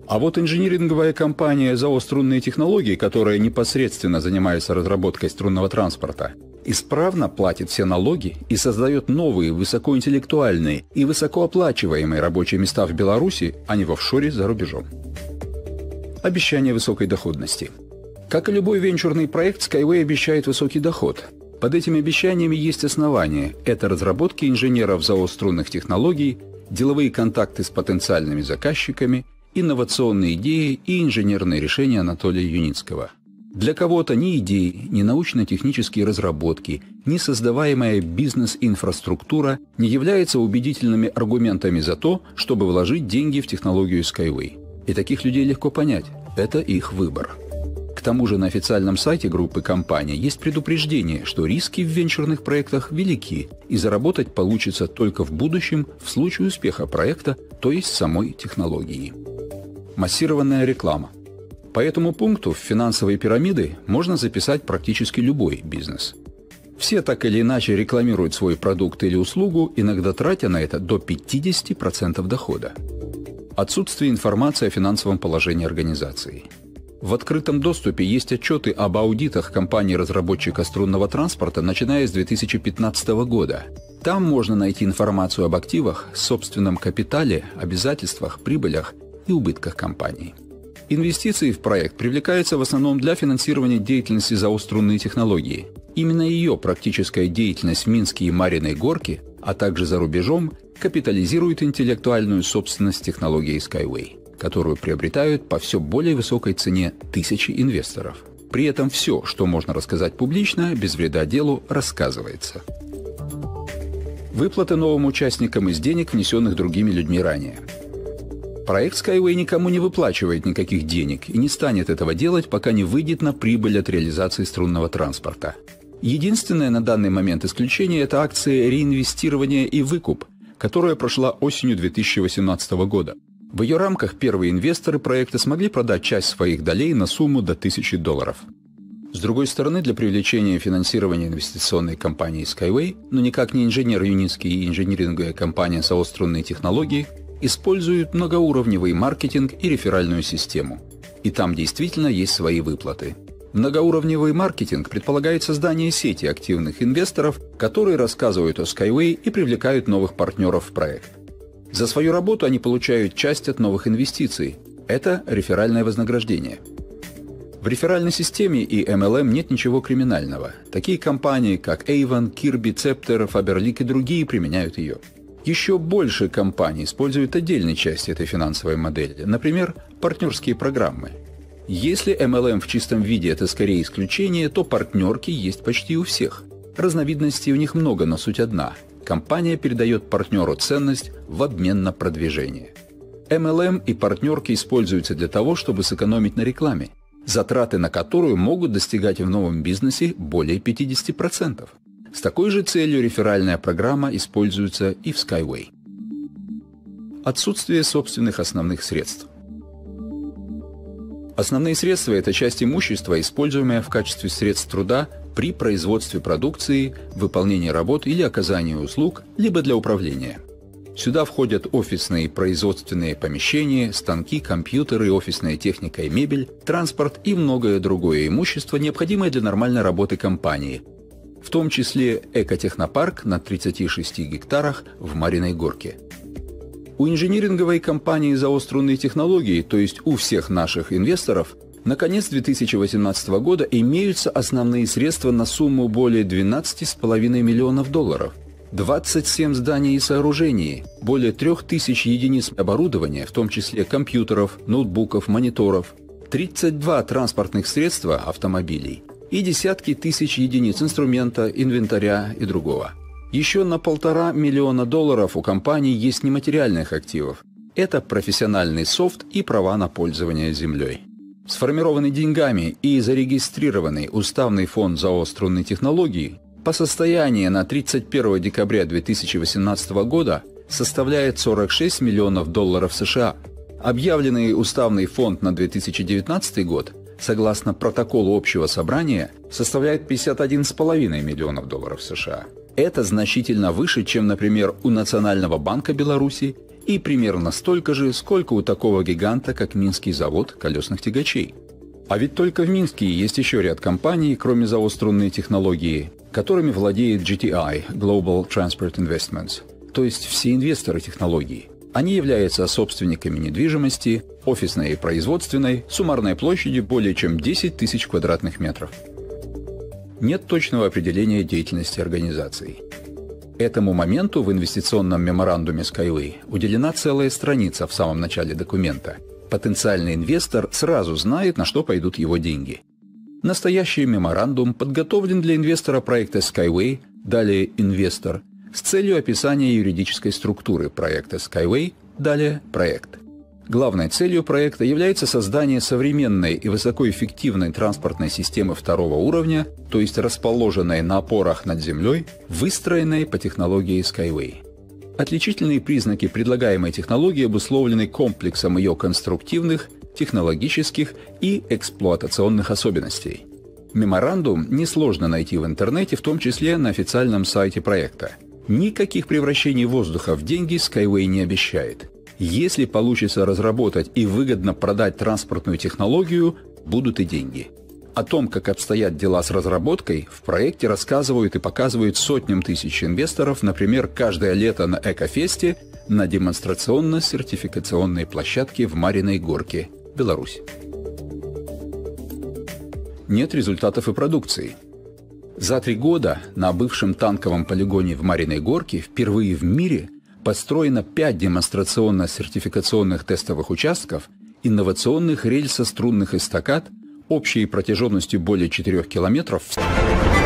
А вот инжиниринговая компания ЗАО «Струнные технологии», которая непосредственно занимается разработкой струнного транспорта, исправно платит все налоги и создает новые высокоинтеллектуальные и высокооплачиваемые рабочие места в Беларуси, а не в офшоре за рубежом. Обещание высокой доходности. Как и любой венчурный проект, Skyway обещает высокий доход. Под этими обещаниями есть основания. Это разработки инженеров ЗАО «Струнных технологий», деловые контакты с потенциальными заказчиками, инновационные идеи и инженерные решения Анатолия Юницкого. Для кого-то ни идеи, ни научно-технические разработки, ни создаваемая бизнес-инфраструктура не являются убедительными аргументами за то, чтобы вложить деньги в технологию Skyway. И таких людей легко понять – это их выбор. К тому же на официальном сайте группы компаний есть предупреждение, что риски в венчурных проектах велики, и заработать получится только в будущем в случае успеха проекта, то есть самой технологии. Массированная реклама. По этому пункту в финансовой пирамиды можно записать практически любой бизнес. Все так или иначе рекламируют свой продукт или услугу, иногда тратя на это до пятидесяти процентов дохода. Отсутствие информации о финансовом положении организации. В открытом доступе есть отчеты об аудитах компании-разработчика струнного транспорта, начиная с две тысячи пятнадцатого года. Там можно найти информацию об активах, собственном капитале, обязательствах, прибылях и убытках компании. Инвестиции в проект привлекаются в основном для финансирования деятельности ЗАО «Струнные технологии». Именно ее практическая деятельность в Минске и Мариной Горке, а также за рубежом, капитализирует интеллектуальную собственность технологии Skyway, которую приобретают по все более высокой цене тысячи инвесторов. При этом все, что можно рассказать публично, без вреда делу, рассказывается. Выплаты новым участникам из денег, внесенных другими людьми ранее. Проект Skyway никому не выплачивает никаких денег и не станет этого делать, пока не выйдет на прибыль от реализации струнного транспорта. Единственное на данный момент исключение – это акция реинвестирования и выкуп, которая прошла осенью две тысячи восемнадцатого года. В ее рамках первые инвесторы проекта смогли продать часть своих долей на сумму до тысячи долларов. С другой стороны, для привлечения финансирования инвестиционной компании Skyway, но никак не инженер Юницкий и инжиниринговая компания ЗАО «Струнные технологии», используют многоуровневый маркетинг и реферальную систему. И там действительно есть свои выплаты. Многоуровневый маркетинг предполагает создание сети активных инвесторов, которые рассказывают о Skyway и привлекают новых партнеров в проект. За свою работу они получают часть от новых инвестиций. Это реферальное вознаграждение. В реферальной системе и эм эл эм нет ничего криминального. Такие компании, как Avon, Kirby, Scepter, Faberlic и другие применяют ее. Еще больше компаний используют отдельные части этой финансовой модели, например, партнерские программы. Если эм эл эм в чистом виде – это скорее исключение, то партнерки есть почти у всех. Разновидностей у них много, но суть одна – компания передает партнеру ценность в обмен на продвижение. эм эл эм и партнерки используются для того, чтобы сэкономить на рекламе, затраты на которую могут достигать в новом бизнесе более пятидесяти процентов. С такой же целью реферальная программа используется и в Skyway. Отсутствие собственных основных средств. Основные средства – это часть имущества, используемая в качестве средств труда при производстве продукции, выполнении работ или оказании услуг, либо для управления. Сюда входят офисные и производственные помещения, станки, компьютеры, офисная техника и мебель, транспорт и многое другое имущество, необходимое для нормальной работы компании, в том числе экотехнопарк на тридцати шести гектарах в Мариной Горке. У инжиниринговой компании ЗАО «Струнные технологии», то есть у всех наших инвесторов, на конец две тысячи восемнадцатого года имеются основные средства на сумму более двенадцати с половиной миллионов долларов, двадцать семь зданий и сооружений, более трёх тысяч единиц оборудования, в том числе компьютеров, ноутбуков, мониторов, тридцать два транспортных средства автомобилей и десятки тысяч единиц инструмента, инвентаря и другого. Еще на полтора миллиона долларов у компании есть нематериальных активов. Это профессиональный софт и права на пользование землей. Сформированный деньгами и зарегистрированный уставный фонд ЗАО «Струнные технологии» по состоянию на тридцать первое декабря две тысячи восемнадцатого года составляет сорок шесть миллионов долларов США. Объявленный уставный фонд на две тысячи девятнадцатый год, согласно протоколу общего собрания, составляет пятьдесят один с половиной миллионов долларов США. Это значительно выше, чем, например, у Национального банка Беларуси и примерно столько же, сколько у такого гиганта, как Минский завод колесных тягачей. А ведь только в Минске есть еще ряд компаний, кроме ЗАО «Струнные технологии», которыми владеет джи ти ай – Global Transport Investments, то есть все инвесторы технологий. Они являются собственниками недвижимости, офисной и производственной, суммарной площадью более чем десять тысяч квадратных метров. Нет точного определения деятельности организаций. Этому моменту в инвестиционном меморандуме Skyway уделена целая страница в самом начале документа. Потенциальный инвестор сразу знает, на что пойдут его деньги. Настоящий меморандум подготовлен для инвестора проекта Skyway, далее инвестор, с целью описания юридической структуры проекта Skyway, далее проект. Главной целью проекта является создание современной и высокоэффективной транспортной системы второго уровня, то есть расположенной на опорах над землей, выстроенной по технологии Skyway. Отличительные признаки предлагаемой технологии обусловлены комплексом ее конструктивных, технологических и эксплуатационных особенностей. Меморандум несложно найти в интернете, в том числе на официальном сайте проекта. Никаких превращений воздуха в деньги Skyway не обещает. Если получится разработать и выгодно продать транспортную технологию, будут и деньги. О том, как обстоят дела с разработкой, в проекте рассказывают и показывают сотням тысяч инвесторов, например, каждое лето на Экофесте на демонстрационно-сертификационной площадке в Мариной Горке, Беларусь. Нет результатов и продукции. За три года на бывшем танковом полигоне в Мариной Горке впервые в мире построено пять демонстрационно-сертификационных тестовых участков, инновационных рельсо-струнных эстакад общей протяженностью более четырёх километров.